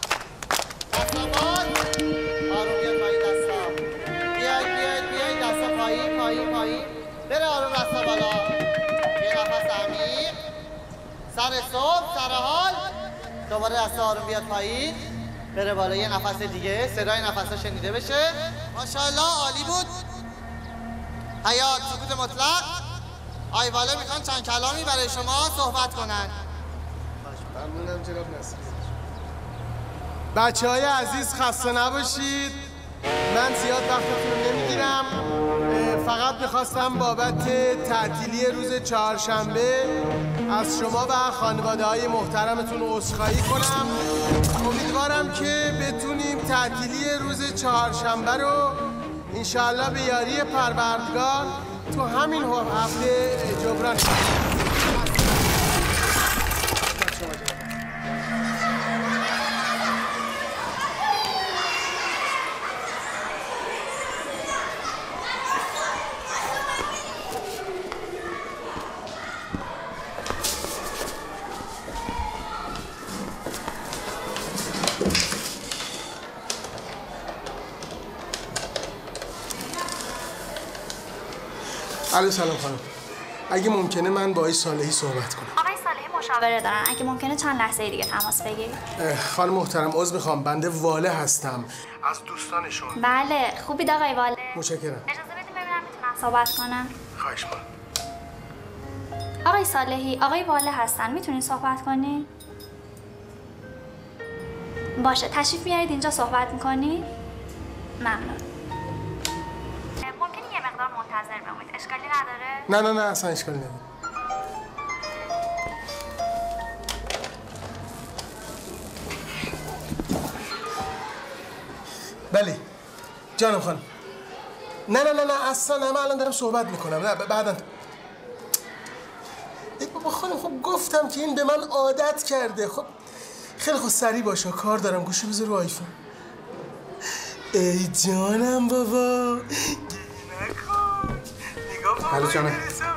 آروم بیاد پایین دستا. بیاید دستا پایین. بره آروم دستا بالا. یه نفس عمیق. سر صبح، سر حال. دوباره دستا آروم بیاد پایین. بره بالا یه نفس دیگه. صدای نفسا شنیده بشه. ماشاءالله عالی بود. حیات سکوت مطلق. آیواله میخوان چند کلامی برای شما صحبت کنن. ممنونم جناب نصیر. بچه‌های عزیز خسته نباشید. من زیاد وقتتون رو نمیگیرم. فقط میخواستم بابت تعطیلی روز چهارشنبه از شما و خانواده‌های محترمتون عذرخواهی کنم. امیدوارم که بتونیم تعطیلی روز چهارشنبه رو انشاءالله به یاری پروردگار تو همین هفته جبران کنیم. علیه سلام خانم. اگه ممکنه من با آقای صالحی صحبت کنم. آقای صالحی مشاوره دارن. اگه ممکنه چند لحظه دیگه تماس بگیرید. خانم محترم عذر میخوام. بنده واله هستم. از دوستانشون. بله، خوبید آقای واله. متشکرم. اجازه بدید ببینم میتونم صحبت کنم. خواهش می‌کنم. آقای صالحی، آقای واله هستن. میتونین صحبت کنین؟ باشه، تشریف میارید اینجا صحبت میکنید؟ ممنون. ممکنه یه مقدار منتظر بمونید. اشکالی نداره؟ نه اصلا اشکالی نداره. بله جانم خانم. نه اصلا من الان دارم صحبت میکنم. نه بعداً. بابا خانم خب گفتم که این به من عادت کرده. خب خیلی خوب سریع باشه، کار دارم. گوشو بذار رو آیفون. ای جانم بابا، نکن. نگاه الو جانه.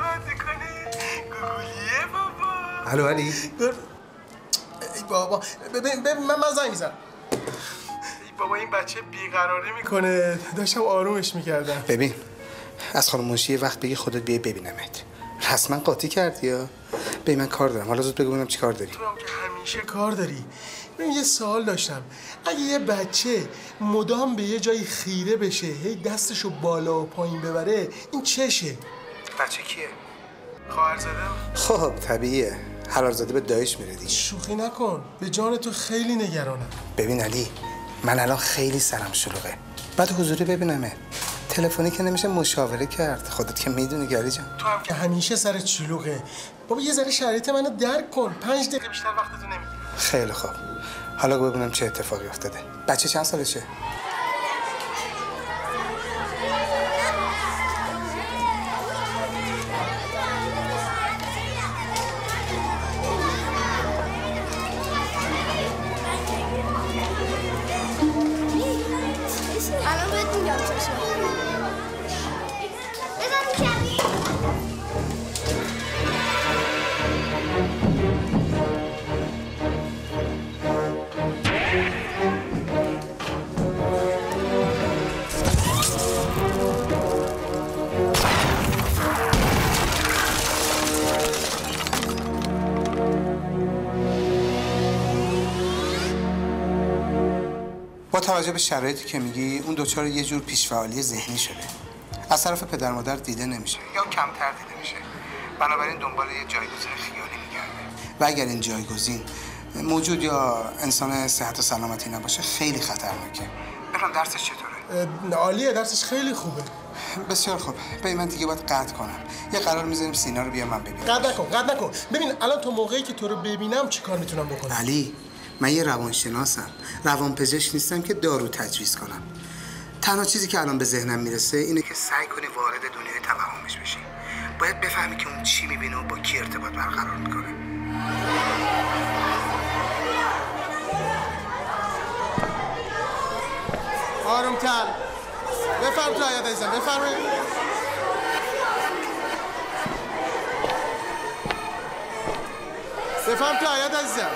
الو علی. ای بابا من زنگ میزنم. ای بابا این بچه بیقراری میکنه. داشتم آرومش میکردم. ببین از خانم منشی یه وقت بگی خودت بیای ببینمت. رسما قاطی کردی یا؟ ببین من کار دارم. حالا زود بگو ببینم چی کار داری. تو هم که همیشه کار داری. ببین یه سوال داشتم. اگه یه بچه مدام به یه جایی خیره بشه، هی دستشو بالا و پایین ببره، این چشه؟ بچه کیه؟ خواهرزاده. خب طبیعیه. حلالزاده به دایش میره دیگه. شوخی نکن. به جان تو خیلی نگرانم. ببین علی، من الان خیلی سرم شلوغه. بعد حضوری ببینمه. تلفنی که نمیشه مشاوره کرد. خودت که میدونی گلی جان. تو هم که همیشه سرت شلوغه. بابا یه ذره شرایط منو درک کن. 5 دقیقه بیشتر وقتتو نمیگیرم. خیلی خوب. حالا ببینم چه اتفاقی افتاده. بچه چند سالشه؟ الان بهت میگم چشم. با توجه به شرایطی که میگی اون دچار یه جور پیش‌فعالی ذهنی شده. از طرف پدر مادر دیده نمیشه یا کمتر دیده میشه. بنابراین دنبال یه جایگزین خیالی میگرده. و اگر این جایگزین موجود یا انسان صحت و سلامتی نباشه خیلی خطرناکه. ببینم درسش چطوره؟ عالیه، درسش خیلی خوبه. بسیار خوب. ببین من دیگه باید قطع کنم. یه قرار میذاریم سینا رو بیا من ببینم. قطع نکن. ببین الان تو موقعی که تو رو ببینم چیکار میتونم بکنم؟ علی، من یه روانشناسم. روانپزشک نیستم که دارو تجویز کنم. تنها چیزی که الان به ذهنم میرسه اینه که سعی کنی وارد دنیای توهمش بشی. باید بفهمی که اون چی میبینه و با کی ارتباط برقرار میکنه. آرومتر. بفرم تو حیاط عزیزم. بفرمایید. بفرم تو حیاط عزیزم.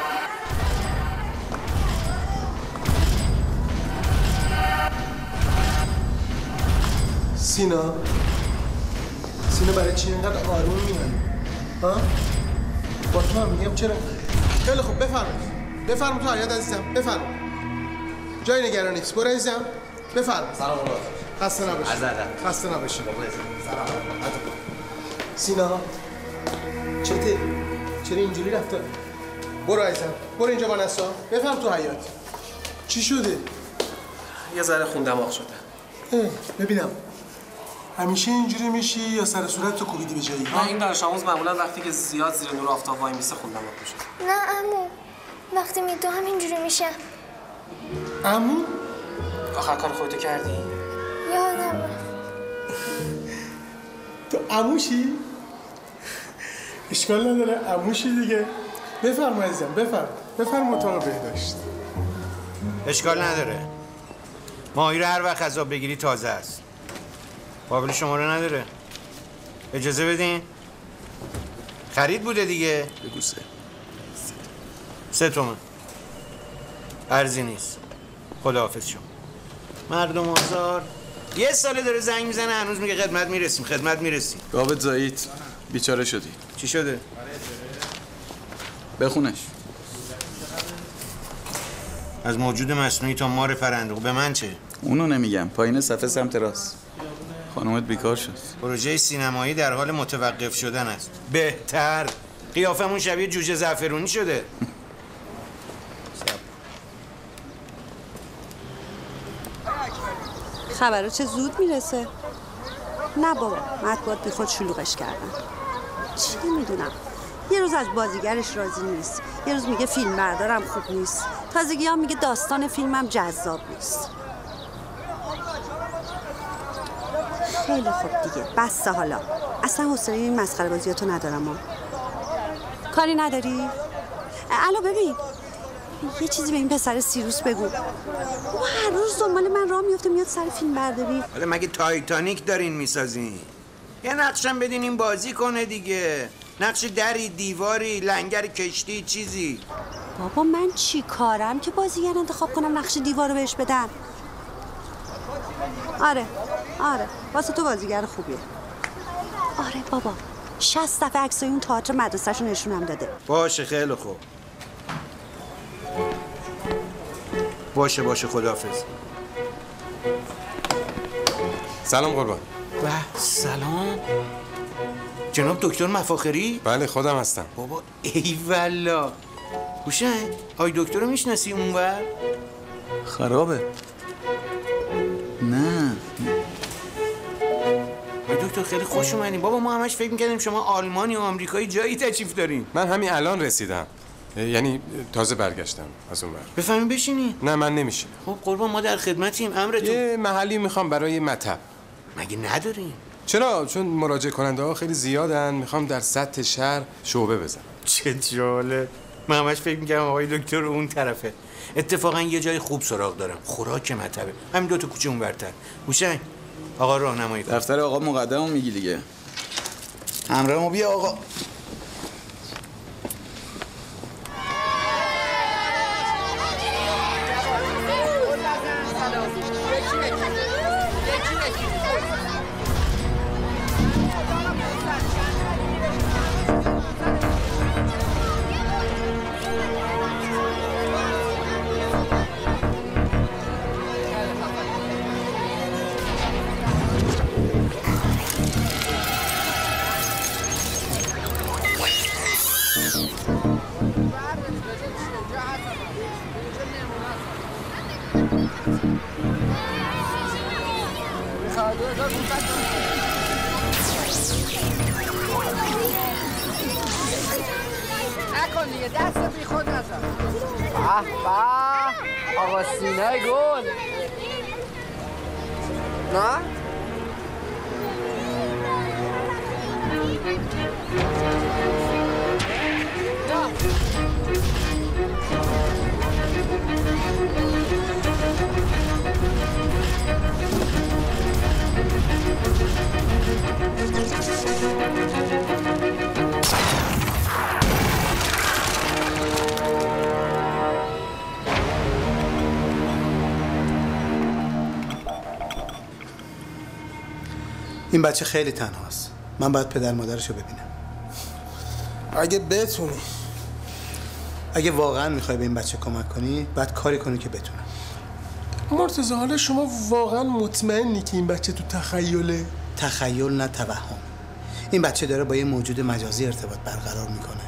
سینا برای چی اینقدر آروم میای؟ ها؟ با تو هم میگم چرا؟ خیلی خوب بفرم تو حیاط عزیزم. بفرم. جای نگران نیست. برو عزیزم. بفرم. سلام الله. خسته نباشی. خسته نباشی. سلام. سینا چرا اینجوری رفته؟ برو عزیزم. برو اینجا با نسا. بفرم تو حیاط. چی شده؟ یه ذره خون دماغ شده. ببینم همیشه اینجوری میشی یا سر صورت تو کوبیدی به جایی؟ نه این دانش آموز معمولا وقتی که زیاد زیر نور آفتاب وای میسه خون دماغ میشه. نه عمو، وقتی میدوهم اینجوری میشه. عمو؟ آخر کار خودتو کردی؟ یادم تو عموشی؟ اشکال نداره عموشی دیگه. بفرما عزیزم. بفرما اتاق بهداشت. اشکال نداره. ماهی رو هر وقت از آب بگیری تازه است. قابل شماره نداره. اجازه بدین. خرید بوده دیگه. بگو 3 تومن. ارزی نیست. خداحافظ شما. مردم آزار. یه ساله داره زنگ میزنه هنوز میگه خدمت میرسیم. گابت زایید. بیچاره شدی. چی شده؟ بخونش. از موجود مصنوعی تا مار پرندو. به من چه؟ اونو نمیگم. پایین صفحه سمت راست. خانومت بیکار شد. پروژه سینمایی در حال متوقف شدن است. بهتر. قیافمون شبیه جوجه زعفرونی شده. خبرها چه زود میرسه؟ نه بابا، مطبوعات بی خود شلوغش کردن. چی میدونم؟ یه روز از بازیگرش راضی نیست، یه روز میگه فیلم بردارم خوب نیست، تازگی ها میگه داستان فیلمم جذاب نیست. خیلی خوب دیگه، بسته حالا. اصلا حوصله این مسخره بازیاتو ندارم. کاری نداری؟ الو ببین، یه چیزی به این پسر سیروس بگو. او هر روز دنبال من راه میفته میاد سر فیلم برداری. حالا مگه تایتانیک دارین میسازین؟ یه نقشم بدین این بازی کنه دیگه. نقش دری، دیواری، لنگر کشتی، چیزی. بابا من چی کارم که بازیگر انتخاب کنم نقش دیوار رو بهش بدم؟ آره واسه تو بازیگر خوبیه. آره بابا 60 دفعه عکسای اون تئاتر مدرسه‌شو نشونم داده. باشه خیلی خوب. باشه خداحافظ. سلام قربان. سلام. جناب دکتر مفاخری؟ بله خودم هستم. بابا ای والا. حسین، آی دکتر رو میشناسی اونور؟ خرابه. نه. آی دکتر خیلی خوش اومدین. بابا ما همش فکر می‌کردیم شما آلمانی و آمریکایی جایی تشریف دارین. من همین الان رسیدم. یعنی تازه برگشتم از اونور. بفهمین بشینی؟ نه من نمیشینم. خب قربان ما در خدمتیم. امرتون. یه محلی میخوام برای مطب. مگه ندارین؟ چرا؟ چون مراجعه کننده ها خیلی زیادن، میخوام در سطح شهر شعبه بزنم. چه جالب. من همش فکر می‌کردم آقای دکتر اون طرفه. اتفاقا یه جای خوب سراغ دارم. خوراک مطبه. همین 2 تا کوچه اونورتر. حسین آقا راهنمایی کن. دفتر آقا مقدمو میگی دیگه. همراهمو بیا آقا. نکن دیگه دست بی خود نزن. به آقا سینای گل. نه؟ این بچه خیلی تنهاست. من باید پدر مادرشو ببینم. اگه بتونی. اگه واقعا میخوای به این بچه کمک کنی باید کاری کنی که بتونم. مرتضی حالا شما واقعا مطمئنی که این بچه تو تخیله؟ تخیل نه توهم. این بچه داره با یه موجود مجازی ارتباط برقرار میکنه.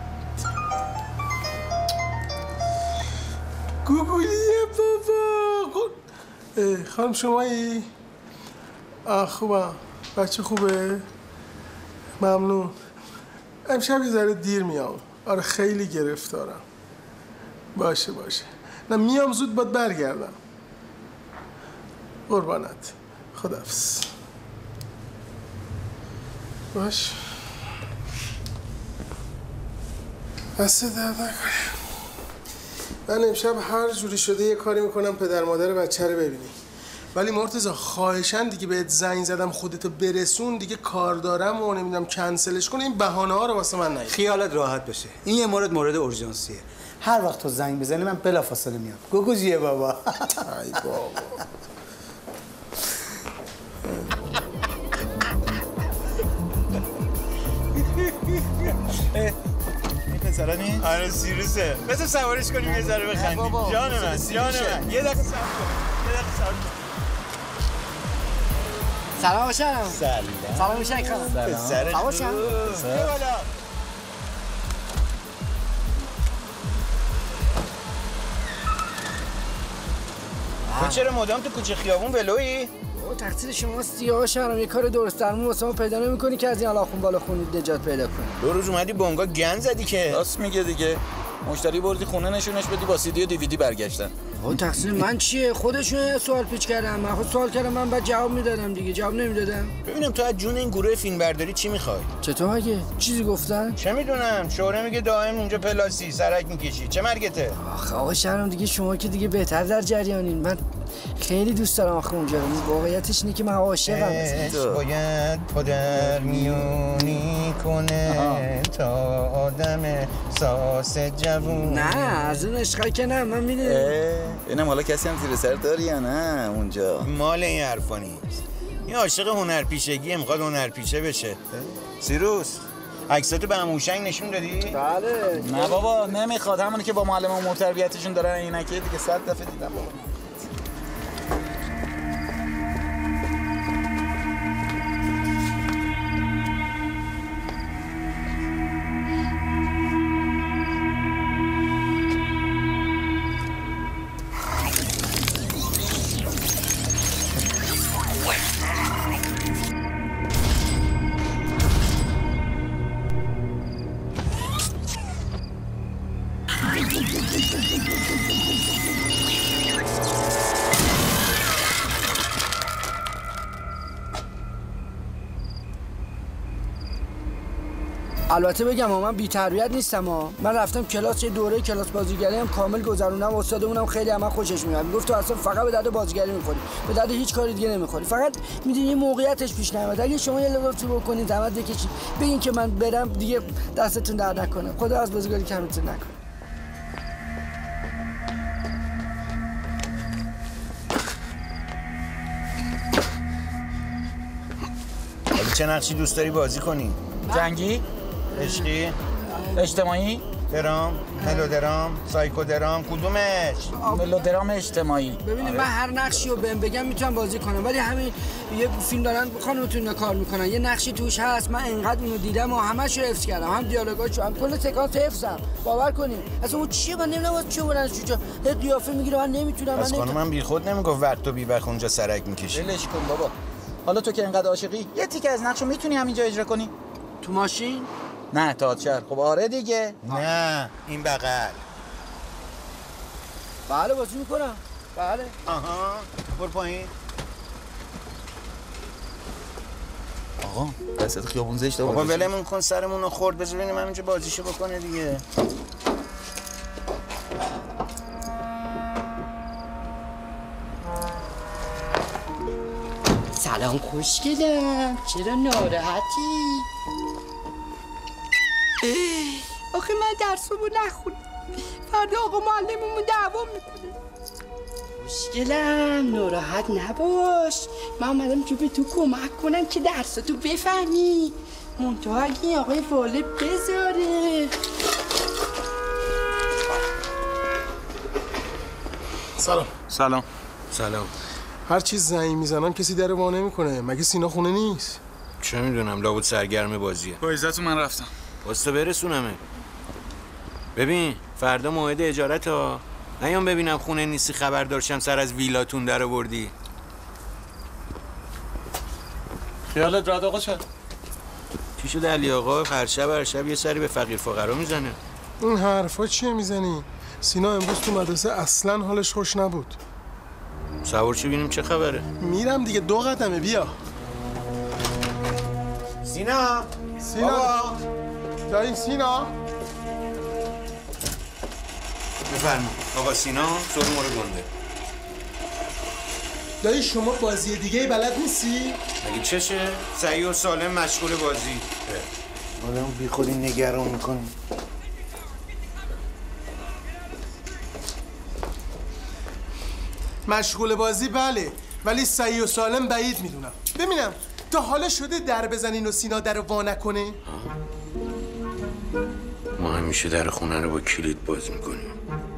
گوگلیه بابا. خانم شمایی؟ خوبم. بچه خوبه؟ ممنون. امشب یه ذره دیر میام. آره خیلی گرفتارم. باشه. نه میام زود باید برگردم. قربانت. خداحافظ. باش. دست درد نکنه. من امشب هر جوری شده یه کاری میکنم پدر مادر بچه رو ببینی. ولی مرتضی خواهشاً دیگه بهت زنگ زدم خودتو برسون، دیگه کار دارم و نمیدونم کنسلش کنه. این بهانه ها رو واسه من نگیر. خیالت راحت بشه. این یه مورد اورژانسیه. هر وقت تو زنگ بزنی من بلافاصله میام. گوگوزیه بابا. ای بابا. این پسرانی؟ آره سیروسه. بذار سوارش کنیم یه ذره بخندیم. جان من. یه دقیقه صبر کن. سلام باشم. سلام میشه خانم. سلام باشم. تو چرا مدام تو کوچه خیابون ولویی؟ تقصیر شماست دیگه شهرام. یه کار درست درمون واسه ما پیدا نمی‌کنی که از این الاخون بالا خونید نجات پیدا کنی. 2 روز اومدی بونگا گند زدی که. راست میگه دیگه. مشتری بردی خونه نشونش بدی با CD و DVD برگشتن. تقصیر من چیه؟ خودشون سوال پیچ کردم. من خود سوال کردم من بعد جواب میدادم دیگه. جواب نمیدادم. ببینم تو از جون این گروه فیلمبرداری چی میخوای؟ چطور مگه؟ چیزی گفتن؟ چه میدونم؟ شوره میگه دائم اونجا پلاسی سرک میکشی. چه مرگته؟ آقا شهرام دیگه شما که دیگه بهتر در جریانین. من خیلی دوست دارم آخه اونجا رو. واقعیتش اینه که من عاشقم. باید پدر میونی کنه تا آدم ساس جوون. نه از اون عشقا که نه، من میدونم. اینم حالا کسی هم زیر سر داری یا نه اونجا؟ مال این حرفا نیست. این عاشق هنرپیشگیه، میخواد هنرپیشه بشه. سیروس عکساتو به عموشنگ نشون دادی؟ بله. نه بابا نمیخواد، همونی که با معلم امور تربیتشون دارن عینکه دیگه 100 دفعه دیدم بابا. البته بگم من بی‌تربیت نیستم من رفتم کلاس، یه دوره کلاس بازیگری هم کامل گذروندم. استادمونم خیلی من خوشش میاد، میگفت تو اصلا فقط به درد بازیگری میخوری، به درد هیچ کاری دیگه نمیخوری، فقط میدونی موقعیتش پیش نیاد. اگه شما یه لطفی بکنید زحمت بکشید بگین که من برم دیگه دستتون درد نکنه، خدا از بازیگری کمتون نکنه. چه نقشی دوست داری بازی کنی؟ جنگی؟ عشقی؟ اجتماعی؟ درام؟ ملودرام؟ سایکودرام؟ کدومش؟ ملودرام اجتماعی. ببینید من هر نقشی رو بهم بگم میتونم بازی کنم، ولی همین یه فیلم دارن خانمتون کار میکنن، یه نقشی توش هست من انقدر اونو دیدم و همه‌شو حفظ کردم، هم دیالوگاشو هم کل سکانس حفظم. باور کنین اصلا اون چیه من نمیدونم واسه چه برنش چجا هی قیافه میگیره من نمیتونم. از خانمم بیخود نمیگفت وقت و بی وقت اونجا سرک میکشی. ولش کن بابا. حالا تو که اینقدر عاشقی یه تیکه از نقشو میتونی همینجا اجرا کنی؟ تو ماشین؟ نه تئاتر. خب آره دیگه. نه این بغل. بله بازی میکنم. بله. آها برو پایین. آقا دستت خیابون زشته بابا ولمون کن، سرمون رو خورد، بذار ببینیم همینجا بازیشو بکنه دیگه. سلام خوشگلم، چرا ناراحتی؟ آخه من درسمو نخوندم، فردا آقا معلممون دعوا میکنه. خوشگلم ناراحت نباش، من اومدم که به تو کمک کنم که درستو بفهمی، منتها اگه این آقای واله بذاره. سلام. سلام. سلام. هر چیز زنگ میزنم کسی در وا نمیکنه، مگه سینا خونه نیست؟ چه میدونم، لابد سرگرم بازیه. با عزتون من رفتم. واسه برسونمه. ببین فردا موعد اجارت ها، نیام ببینم خونه نیستی خبر داشتم سر از ویلاتون در آوردی. خیالت راحت آقا چه؟ چی شده علی آقا؟ هر شب یه سری به فقیر فقرا میزنه. این حرفا چیه میزنی؟ سینا امروز تو مدرسه اصلا حالش خوش نبود. سوار چی ببینیم چه خبره؟ میرم دیگه، 2 قدمه بیا. سینا بابا جایی سینا؟ بفرما آقا سینا سرمو رو گنده. دایی شما بازی دیگه بلد نیستی؟ مگه چشه؟ سعی و سالم مشغول بازی. آدم بی خودی نگران میکنی. مشغول بازی بله، ولی سعی و سالم بعید میدونم. ببینم تا حالا شده در بزنین و سینا در وا نکنه؟ ما همیشه در خونه رو با کلید باز میکنیم.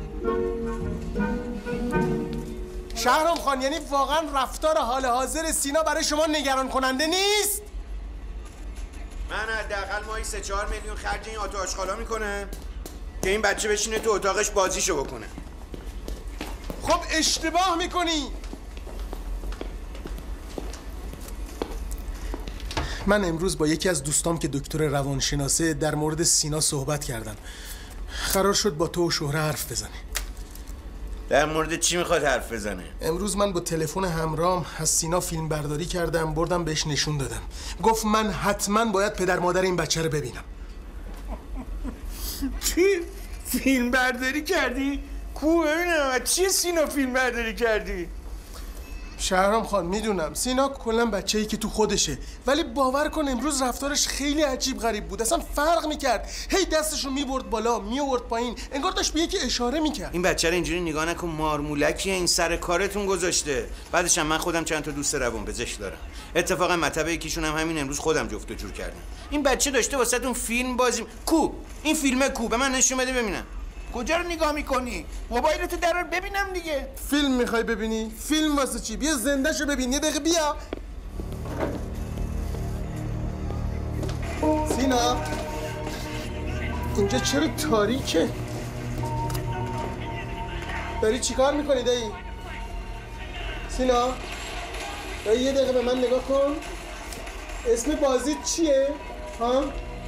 شهرام خان یعنی واقعا رفتار حال حاضر سینا برای شما نگران کننده نیست؟ من حداقل ماهی 3-4 میلیون خرج این آتو آشغالا میکنه که این بچه بشینه تو اتاقش بازیشو بکنه. خب اشتباه میکنی. من امروز با یکی از دوستام که دکتر روانشناسه در مورد سینا صحبت کردم. قرار شد با تو و شهره حرف بزنه. در مورد چی میخواد حرف بزنه؟ امروز من با تلفن همراهم از سینا فیلم برداری کردم، بردم بهش نشون دادم. گفت من حتما باید پدر مادر این بچه رو ببینم. چی؟ فیلم برداری کردی؟ کو ببینم چیه سینا فیلم برداری کردی؟ شهرام خان میدونم سینا کلا بچه‌ای که تو خودشه، ولی باور کن امروز رفتارش خیلی عجیب غریب بود. اصلا فرق میکرد، هی دستشو میبرد بالا میورد پایین، انگار داشت به یکی اشاره میکرد. این بچه رو اینجوری نگاه نکن، مارمولکیه، این سر کارتون گذاشته. بعدش هم من خودم چند تا دوست روان پزشک دارم. اتفاقا مطب یکیشون هم همین امروز خودم جفت و جور کردم. این بچه داشته واسهتون فیلم بازی کو؟ این فیلمه کو؟ به من نشون بده ببینم. کجا رو نگاه میکنی؟ موبایلتو درار ببینم دیگه. فیلم میخوای ببینی؟ فیلم واسه چی؟ بیا زندهشو ببین. یه دقیقه بیا. سینا اینجا چرا تاریکه؟ داری چیکار میکنی دایی؟ سینا دایی یه دقیقه به من نگاه کن. اسم بازی چیه؟ ها؟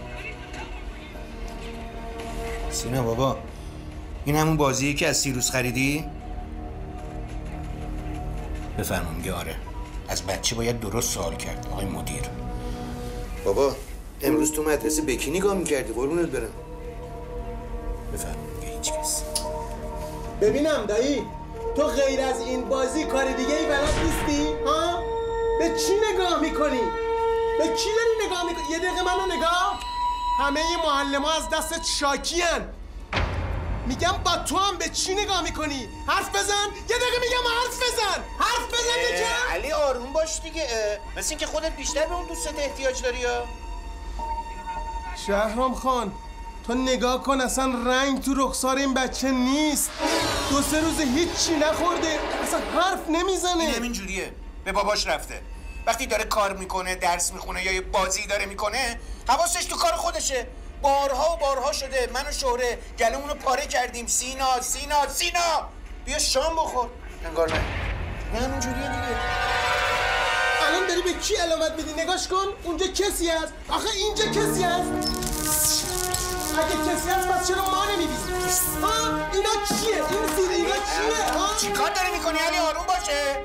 سینا بابا این همون بازیه که از سیروس خریدی؟ بفرمون میگه آره. از بچه باید درست سوال کرد آقای مدیر. بابا امروز تو مدرسه به کی نگاه میکردی؟ قربونت برم. بفرمون میگه هیچ کس. ببینم دایی تو غیر از این بازی کار دیگه ای بلد نیستی؟ ها؟ به چی نگاه میکنی؟ به کی داری نگاه میکنی؟ یه دقیقه منو نگاه. همه این معلم‌ها از دستت شاکی‌ان. میگم با تو هم به چی نگاه میکنی؟ حرف بزن. یه دقیقه میگم حرف بزن. حرف بزن یکم. علی آروم باش دیگه. مثل اینکه خودت بیشتر به اون دوستت احتیاج داری یا؟ شهرام خان تو نگاه کن، اصلا رنگ تو رخسار این بچه نیست. 2-3 روز هیچی نخورده، اصلا حرف نمیزنه. این همین جوریه. به باباش رفته. وقتی داره کار میکنه، درس میخونه یا یه بازی داره میکنه، حواسش تو کار خودشه. بارها و بارها شده من و شهره گلومونو پاره کردیم. سینا سینا سینا بیا شام بخور. انگار نه همین جوریه دیگه. الان داری به کی علامت میدی؟ نگاش کن اونجا کسی هست. آخه اینجا کسی هست؟ اگه کسی هست پس چرا ما نمیبینی؟ ها اینا چیه؟ این زیر اینا چیه؟ ها چی کار داری میکنی علی؟ آروم باشه.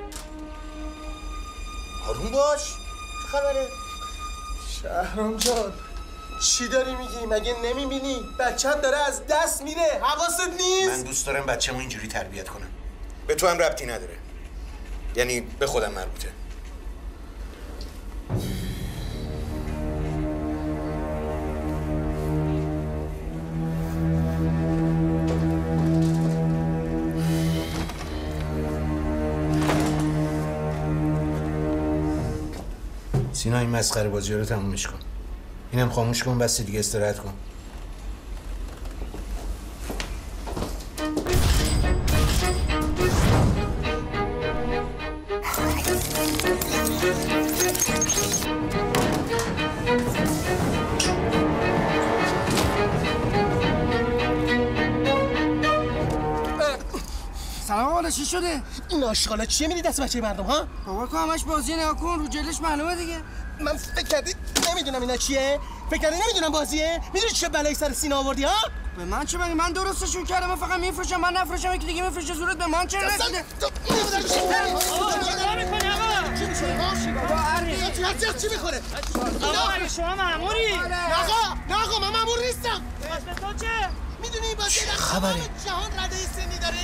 آروم باش. چه خبره؟ شهرام جان چی داری میگی؟ مگه نمیبینی؟ بچه‌ت داره از دست میره. حواست نیست؟ من دوست دارم بچه‌مو اینجوری تربیت کنم. به تو هم ربطی نداره. یعنی به خودم مربوطه. سینا این مسخره بازی رو تمومش کن. اینم خاموش کن، بس دیگه استراحت کن. سلام آقا چی شده؟ این آشغالا چیه میدی دست بچه مردم ها؟ بابا که همش بازی نگاه کن، رو جلش معلومه دیگه. من فکر کردی نمیدونم اینا چیه؟ فکر کردی نمیدونم بازیه؟ میدونی چه بلایی سر سینا آوردی ها؟ به من چه بگی؟ من درستشون کردم، من فقط میفروشم، من نفروشم، یکی دیگه میفروشه. زورت به من چرا نشده؟ چی میخوره؟ آقا شما ماموری؟ نه آقا من مامور نیستم. به تو چه؟ میدونی این بازی خبره؟ جهان رده سنی داره؟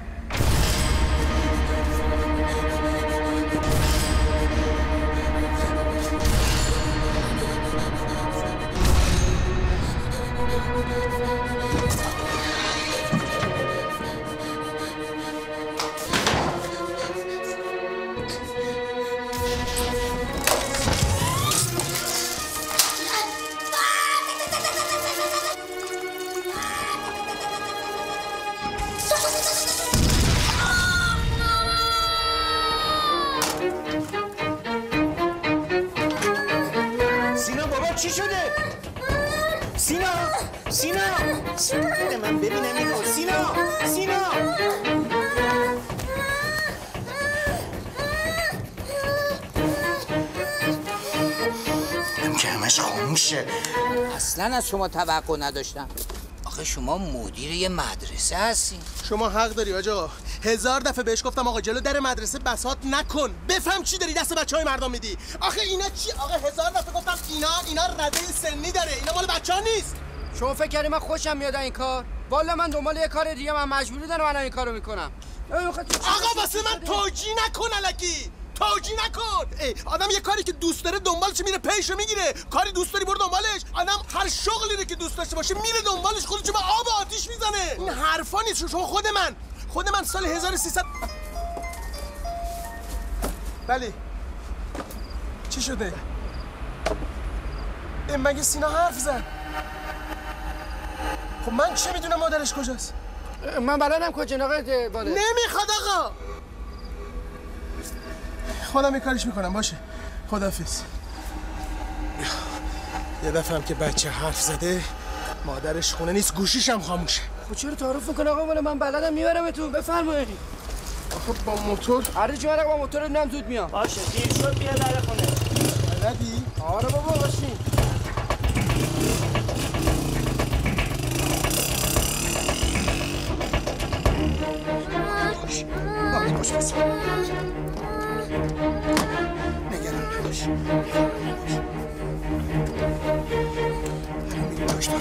چی شده؟ سینا سینا بده من ببینم اینو. سینا سینا این که همش خاموشه. اصلا از شما توقع نداشتم. آخه شما مدیر یه مدرسه هستی. شما حق داری حاج آقا. 1000 دفعه بهش گفتم آقا جلو در مدرسه بساط نکن. بفهم چی داری دست بچهای مردم میدی. آخه اینا چی؟ آقا 1000 دفعه گفتم اینا رده سنی داره. اینا مال بچه‌ها نیست. شما فکر کردی من خوشم میاد این کار؟ والا من دنبال یه کار دیگه، من مجبوری دارم الان این کارو میکنم. آقا واسه من توجیه نکن الکی، توجیه نکن. آدم یه کاری که دوست داره دنبالش میره، پیشو میگیره. کاری دوست داری برو دنبالش. آدم هر شغلی رو که دوست داشته باشه میره دنبالش، خودش به آب آتیش میزنه. این حرفا نیست. شما خود من سال 1300 بله چی شده؟ مگه سینا حرف زد؟ خب من چه میدونم مادرش کجاست؟ من بلدم کجا نقید باله. نمیخواد آقا. خودم یه کاریش میکنم. باشه خداحافظ. یه دفعه هم که بچه حرف زده مادرش خونه نیست، گوشیش هم خاموشه. خب چرا تعارف میکنه آقا؟ ولی من بلدم میبرمتون. بفرمایید. آخه با موتور؟ آره جوانک با موتور نم زود میام. باشه دیر شد بیا در خونه. بلدی؟ آره بابا باشین. باش بس. نگران نباش. الان میریم دکتر.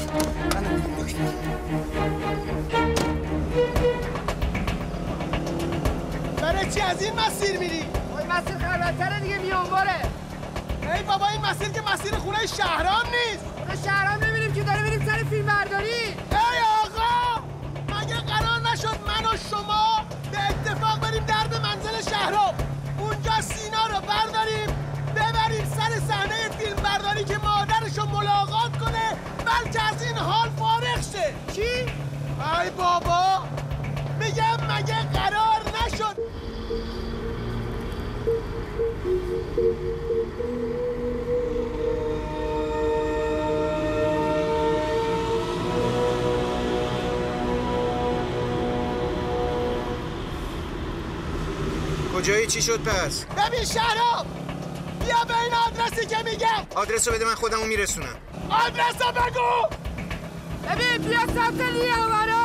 برای چی از این مسیر میری؟ این مسیر خلوت‌تره دیگه میانباره. ای بابا این مسیر که مسیر خونه شهرام نیست. خونه شهرام نمیریم که داره میریم سر فیلم برداری. ای آقا مگه قرار نشد من و شما به اتفاق بریم درب منزل شهرام، اونجا سینا رو برداریم ببریم سر صحنه فیلم برداری که مادرشو ملاقات کنه، بلکه از این حال فارغ شه. چی؟ ای بابا میگم مگه قرار نشد. کجایی؟ چی شد پس؟ ببین شهرام بیا به این آدرسی که میگم. آدرسو بده من خودمو میرسونم. آدرسو بگو. ببین بیا سمت لیاورا.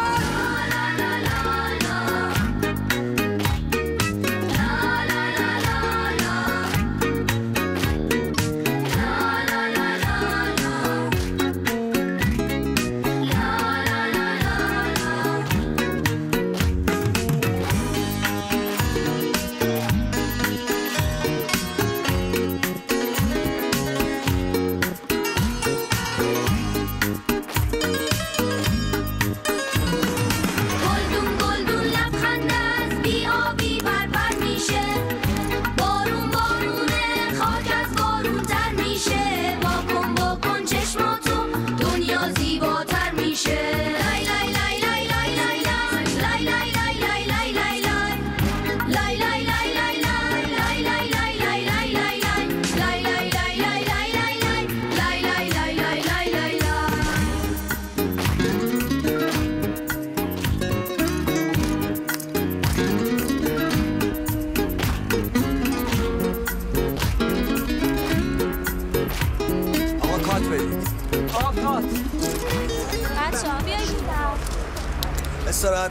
استراحت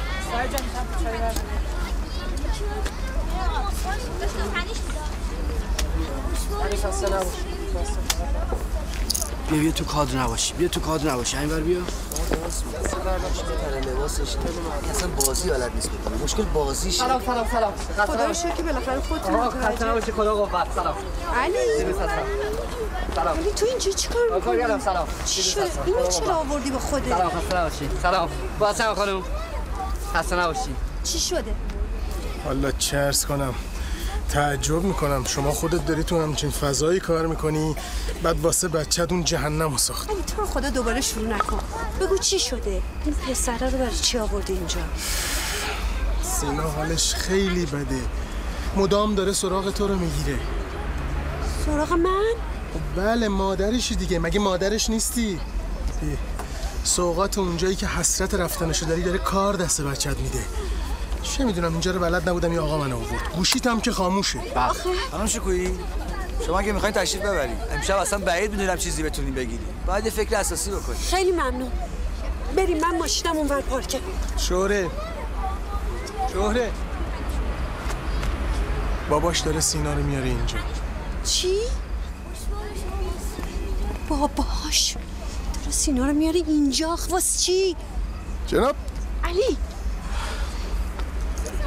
بیا تو کادر نباشی. این بر بیا. اصلا بازی حالت نیست بکنه. مشکل بازیشه. سلام. خدا رو شکر که بالاخره خودتون خسته نباشی. خدا قوت. سلام. علی. سلام. علی تو اینجا چیکار می‌کنی؟ سلام. چی شده؟ اینو چرا آوردی به خودت؟ سلام. خسته نباشی. سلام. واسه خانم. خسته نباشی. چی شده؟ والا چه عرض کنم، تعجب میکنم شما خودت داری تو همچین فضایی کار میکنی، بعد واسه بچه‌تون جهنم رو ساخت. علی تو رو خدا دوباره شروع نکن. بگو چی شده؟ این پسره رو برای چی آوردی اینجا؟ سینا حالش خیلی بده، مدام داره سراغ تو رو میگیره. سراغ من؟ بله مادرشی دیگه، مگه مادرش نیستی؟ سوغات اونجایی که حسرت رفتنشو داره کار دست بچت میده. چه میدونم اینجا رو بلد نبودم یا آقا من آورد. گوشیت هم که خاموشه. خانم شکویی شما اگه میخواین تشریف ببرید امشب اصلا بعید میدونم چیزی بتونین بگیری. باید یه فکر اساسی بکنید. خیلی ممنون. بریم من ماشینم اونور پارکه. شوهره باباش داره سینا رو میاره اینجا. چی؟ باباش داره سینا رو میاره اینجا؟ واسه چی؟ جناب علی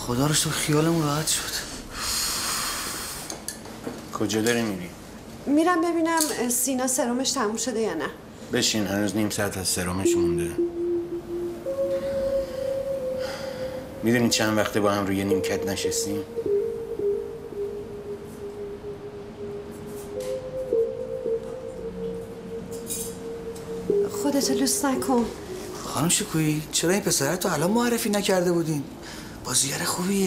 خدا رو شکر خیالمون راحت شد. کجا داری میری؟ میرم ببینم سینا سرمش تموم شده یا نه. بشین، هنوز نیم ساعت از سرمش مونده. میدونی چند وقته با هم روی نیمکت نشستیم؟ خودتو لوس نکن. خانم شکویی چرا این پسره تو الان معرفی نکرده بودین؟ بازیگر خوبیه.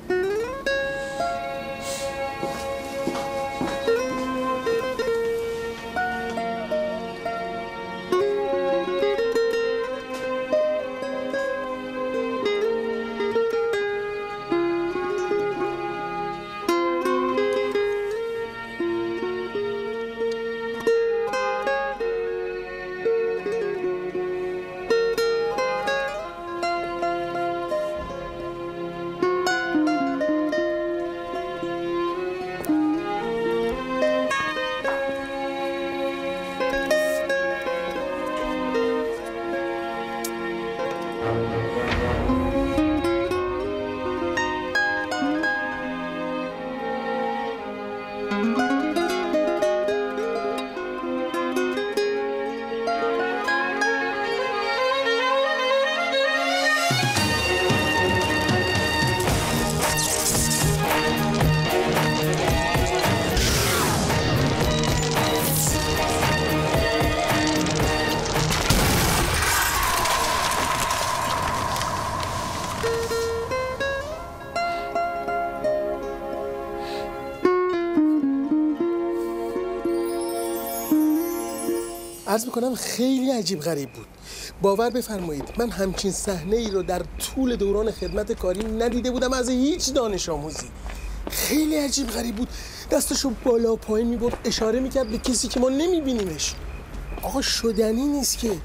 عرض میکنم خیلی عجیب غریب بود. باور بفرمایید من همچین صحنه ای رو در طول دوران خدمت کاری ندیده بودم از هیچ دانش آموزی. خیلی عجیب غریب بود. دستشو بالا پایین میبرد، اشاره میکرد به کسی که ما نمیبینیمش. آقا شدنی نیست که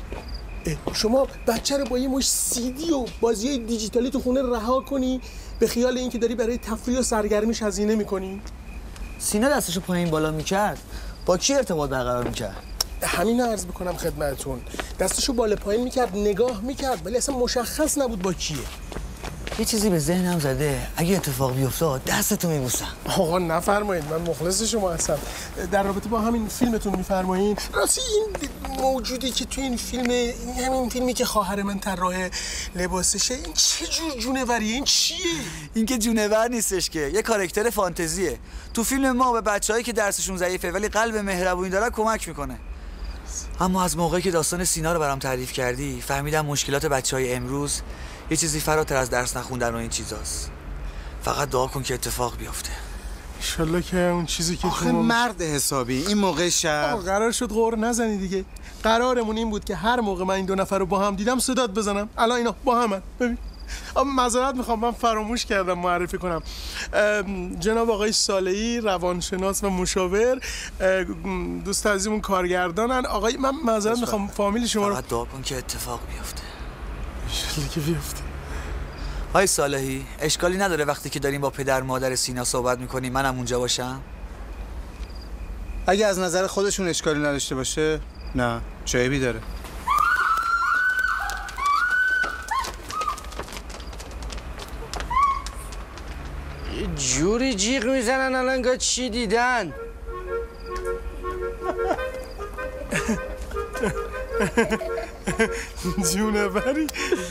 شما بچه رو با یه مش CD و بازی‌های دیجیتالی تو خونه رها کنی به خیال اینکه داری برای تفریح و سرگرمیش هزینه میکنی. سینا دستشو پایین بالا میکرد، با کی ارتباط برقرار میکرد؟ همین عرض بکنم خدمتتون. دستشو بالا پایین میکرد، نگاه میکرد، ولی اصلا مشخص نبود با کیه. یه چیزی به ذهنم زده، اگه اتفاق بیفته دستتو میبوسم. آقا نفرمایید، من مخلص شما هستم. در رابطه با همین فیلمتون میفرمایید. راستی این موجودی که تو این فیلم، همین فیلمی که خواهر من طراح لباسشه، این چه جور جونوریه؟ این چیه؟ این که جونور نیستش که، یه کاراکتر فانتزیه. تو فیلم ما به بچه‌هایی که درسشون ضعیفه ولی قلب مهربونی داره کمک میکنه. اما از موقعی که داستان سینا رو برام تعریف کردی فهمیدم مشکلات بچه‌های امروز یه چیزی فراتر از درس نخوندن و این چیزاست. فقط دعا کن که اتفاق بیفته. انشالله که اون چیزی که آخه مرد حسابی این موقع شب قرار شد غور نزنی دیگه. قرارمون این بود که هر موقع من این دو نفر رو با هم دیدم صدات بزنم. الان اینا با همن. ببین معذرت میخوام، من فراموش کردم معرفی کنم. جناب آقای صالحی، روانشناس و مشاور، دوست عزیزمون کارگردانن. آقای من معذرت میخوام فامیل شما رو. فقط دعا کن که اتفاق بیفته. انشالله که بیفته. آقای صالحی، اشکالی نداره وقتی که داریم با پدر مادر سینا صحبت میکنیم منم اونجا باشم؟ اگه از نظر خودشون اشکالی نداشته باشه نه، چه عیبی داره؟ یه جوری جیغ میزنن الان انگار چی دیدن. جونوری.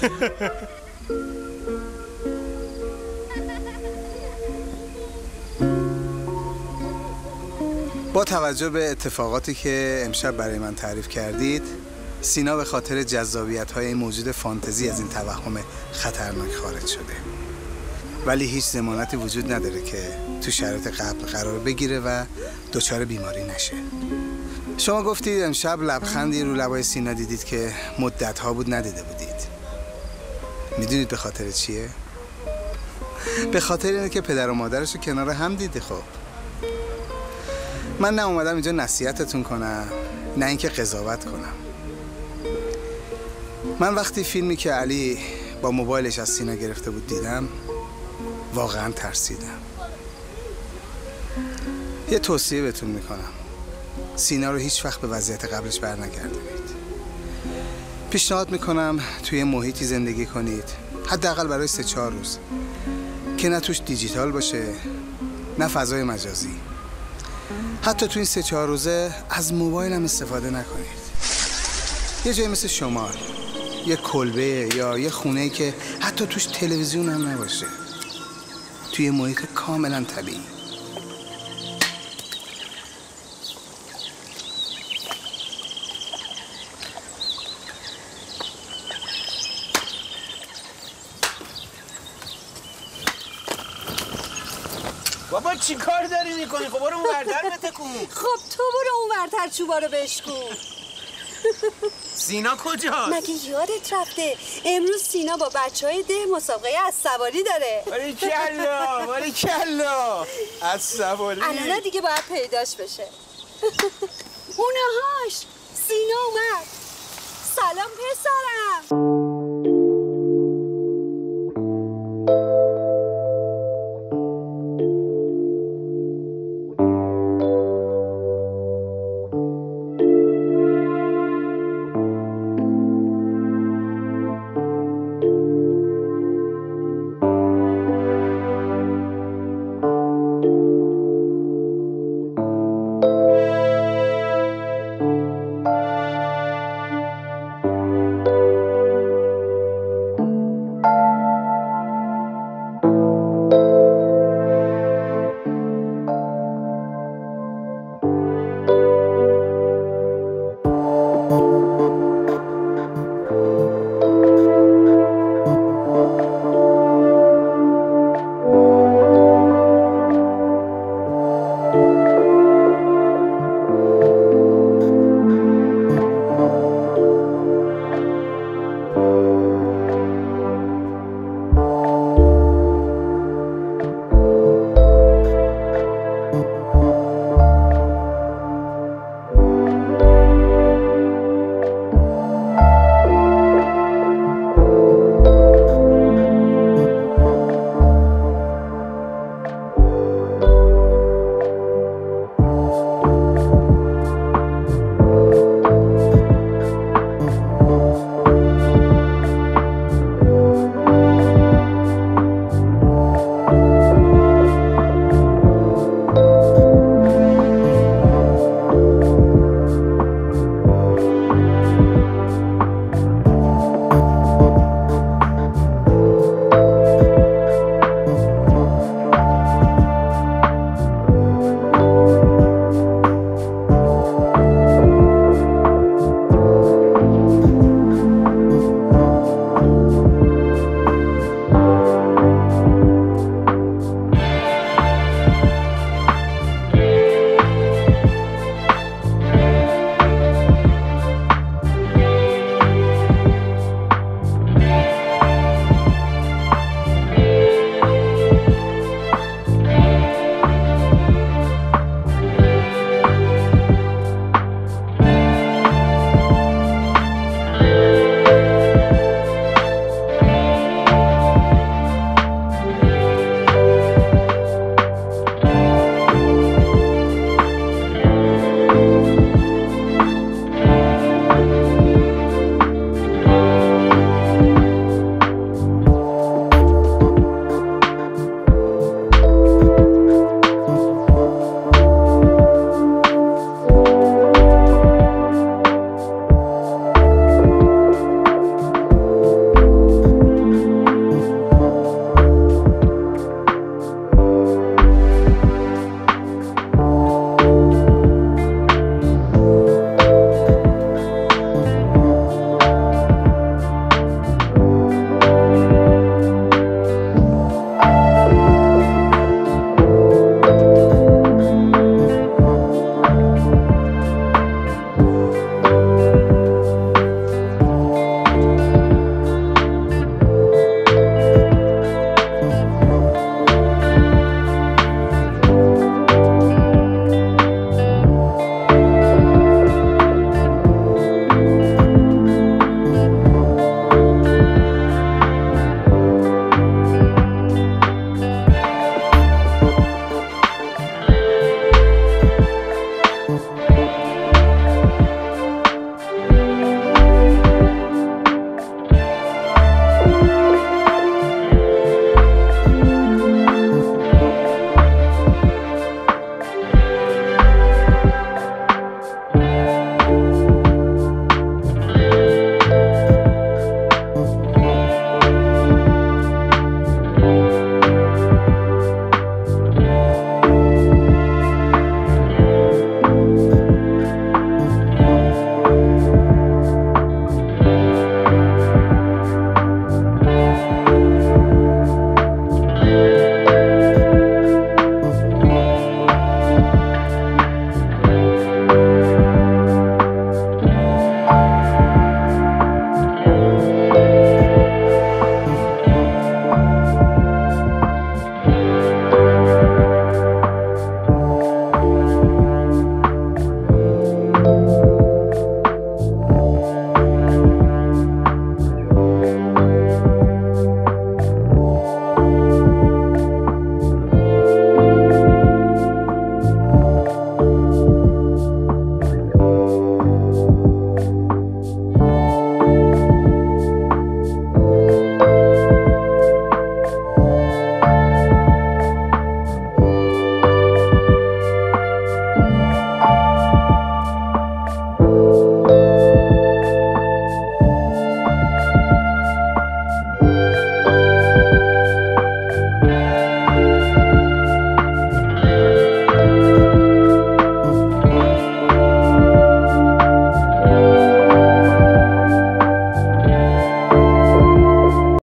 با توجه به اتفاقاتی که امشب برای من تعریف کردید، سینا به خاطر جذابیت‌های این موجود فانتزی از این توهم خطرناک خارج شده. ولی هیچ ضمانتی وجود نداره که تو شرایط قبل قرار بگیره و دچار بیماری نشه. شما گفتید امشب لبخندی رو لبای سینا دیدید که مدت‌ها بود ندیده بودید. میدونید به خاطر چیه؟ به خاطر اینه که پدر و مادرش رو کنار هم دیده. خب من نه اومدم اینجا نصیحتتون کنم نه اینکه قضاوت کنم. من وقتی فیلمی که علی با موبایلش از سینا گرفته بود دیدم واقعا ترسیدم. یه توصیه بهتون میکنم، سینا رو هیچ وقت به وضعیت قبلش برنگردونید. پیشنهاد میکنم توی محیطی زندگی کنید حداقل برای 3-4 روز. که نه توش دیجیتال باشه نه فضای مجازی. حتی تو این 3-4 روزه از موبایل هم استفاده نکنید. یه جایی مثل شمال، یه کلبه یا یه خونه‌ای که حتی توش تلویزیون هم نباشه، توی محیط کاملا طبیعی. بابا چی کار داری میکنی؟ خب برو اونورتر بتکون. خب تو برو اونورتر چوبا رو بشکن. سینا کجاست؟ مگه یادت رفته امروز سینا با بچهای ده مسابقه اسبسواری داره. باریکلا باریکلا اسبسواری. الان دیگه باید پیداش بشه. اونهاش سینا اومد. سلام پسرم.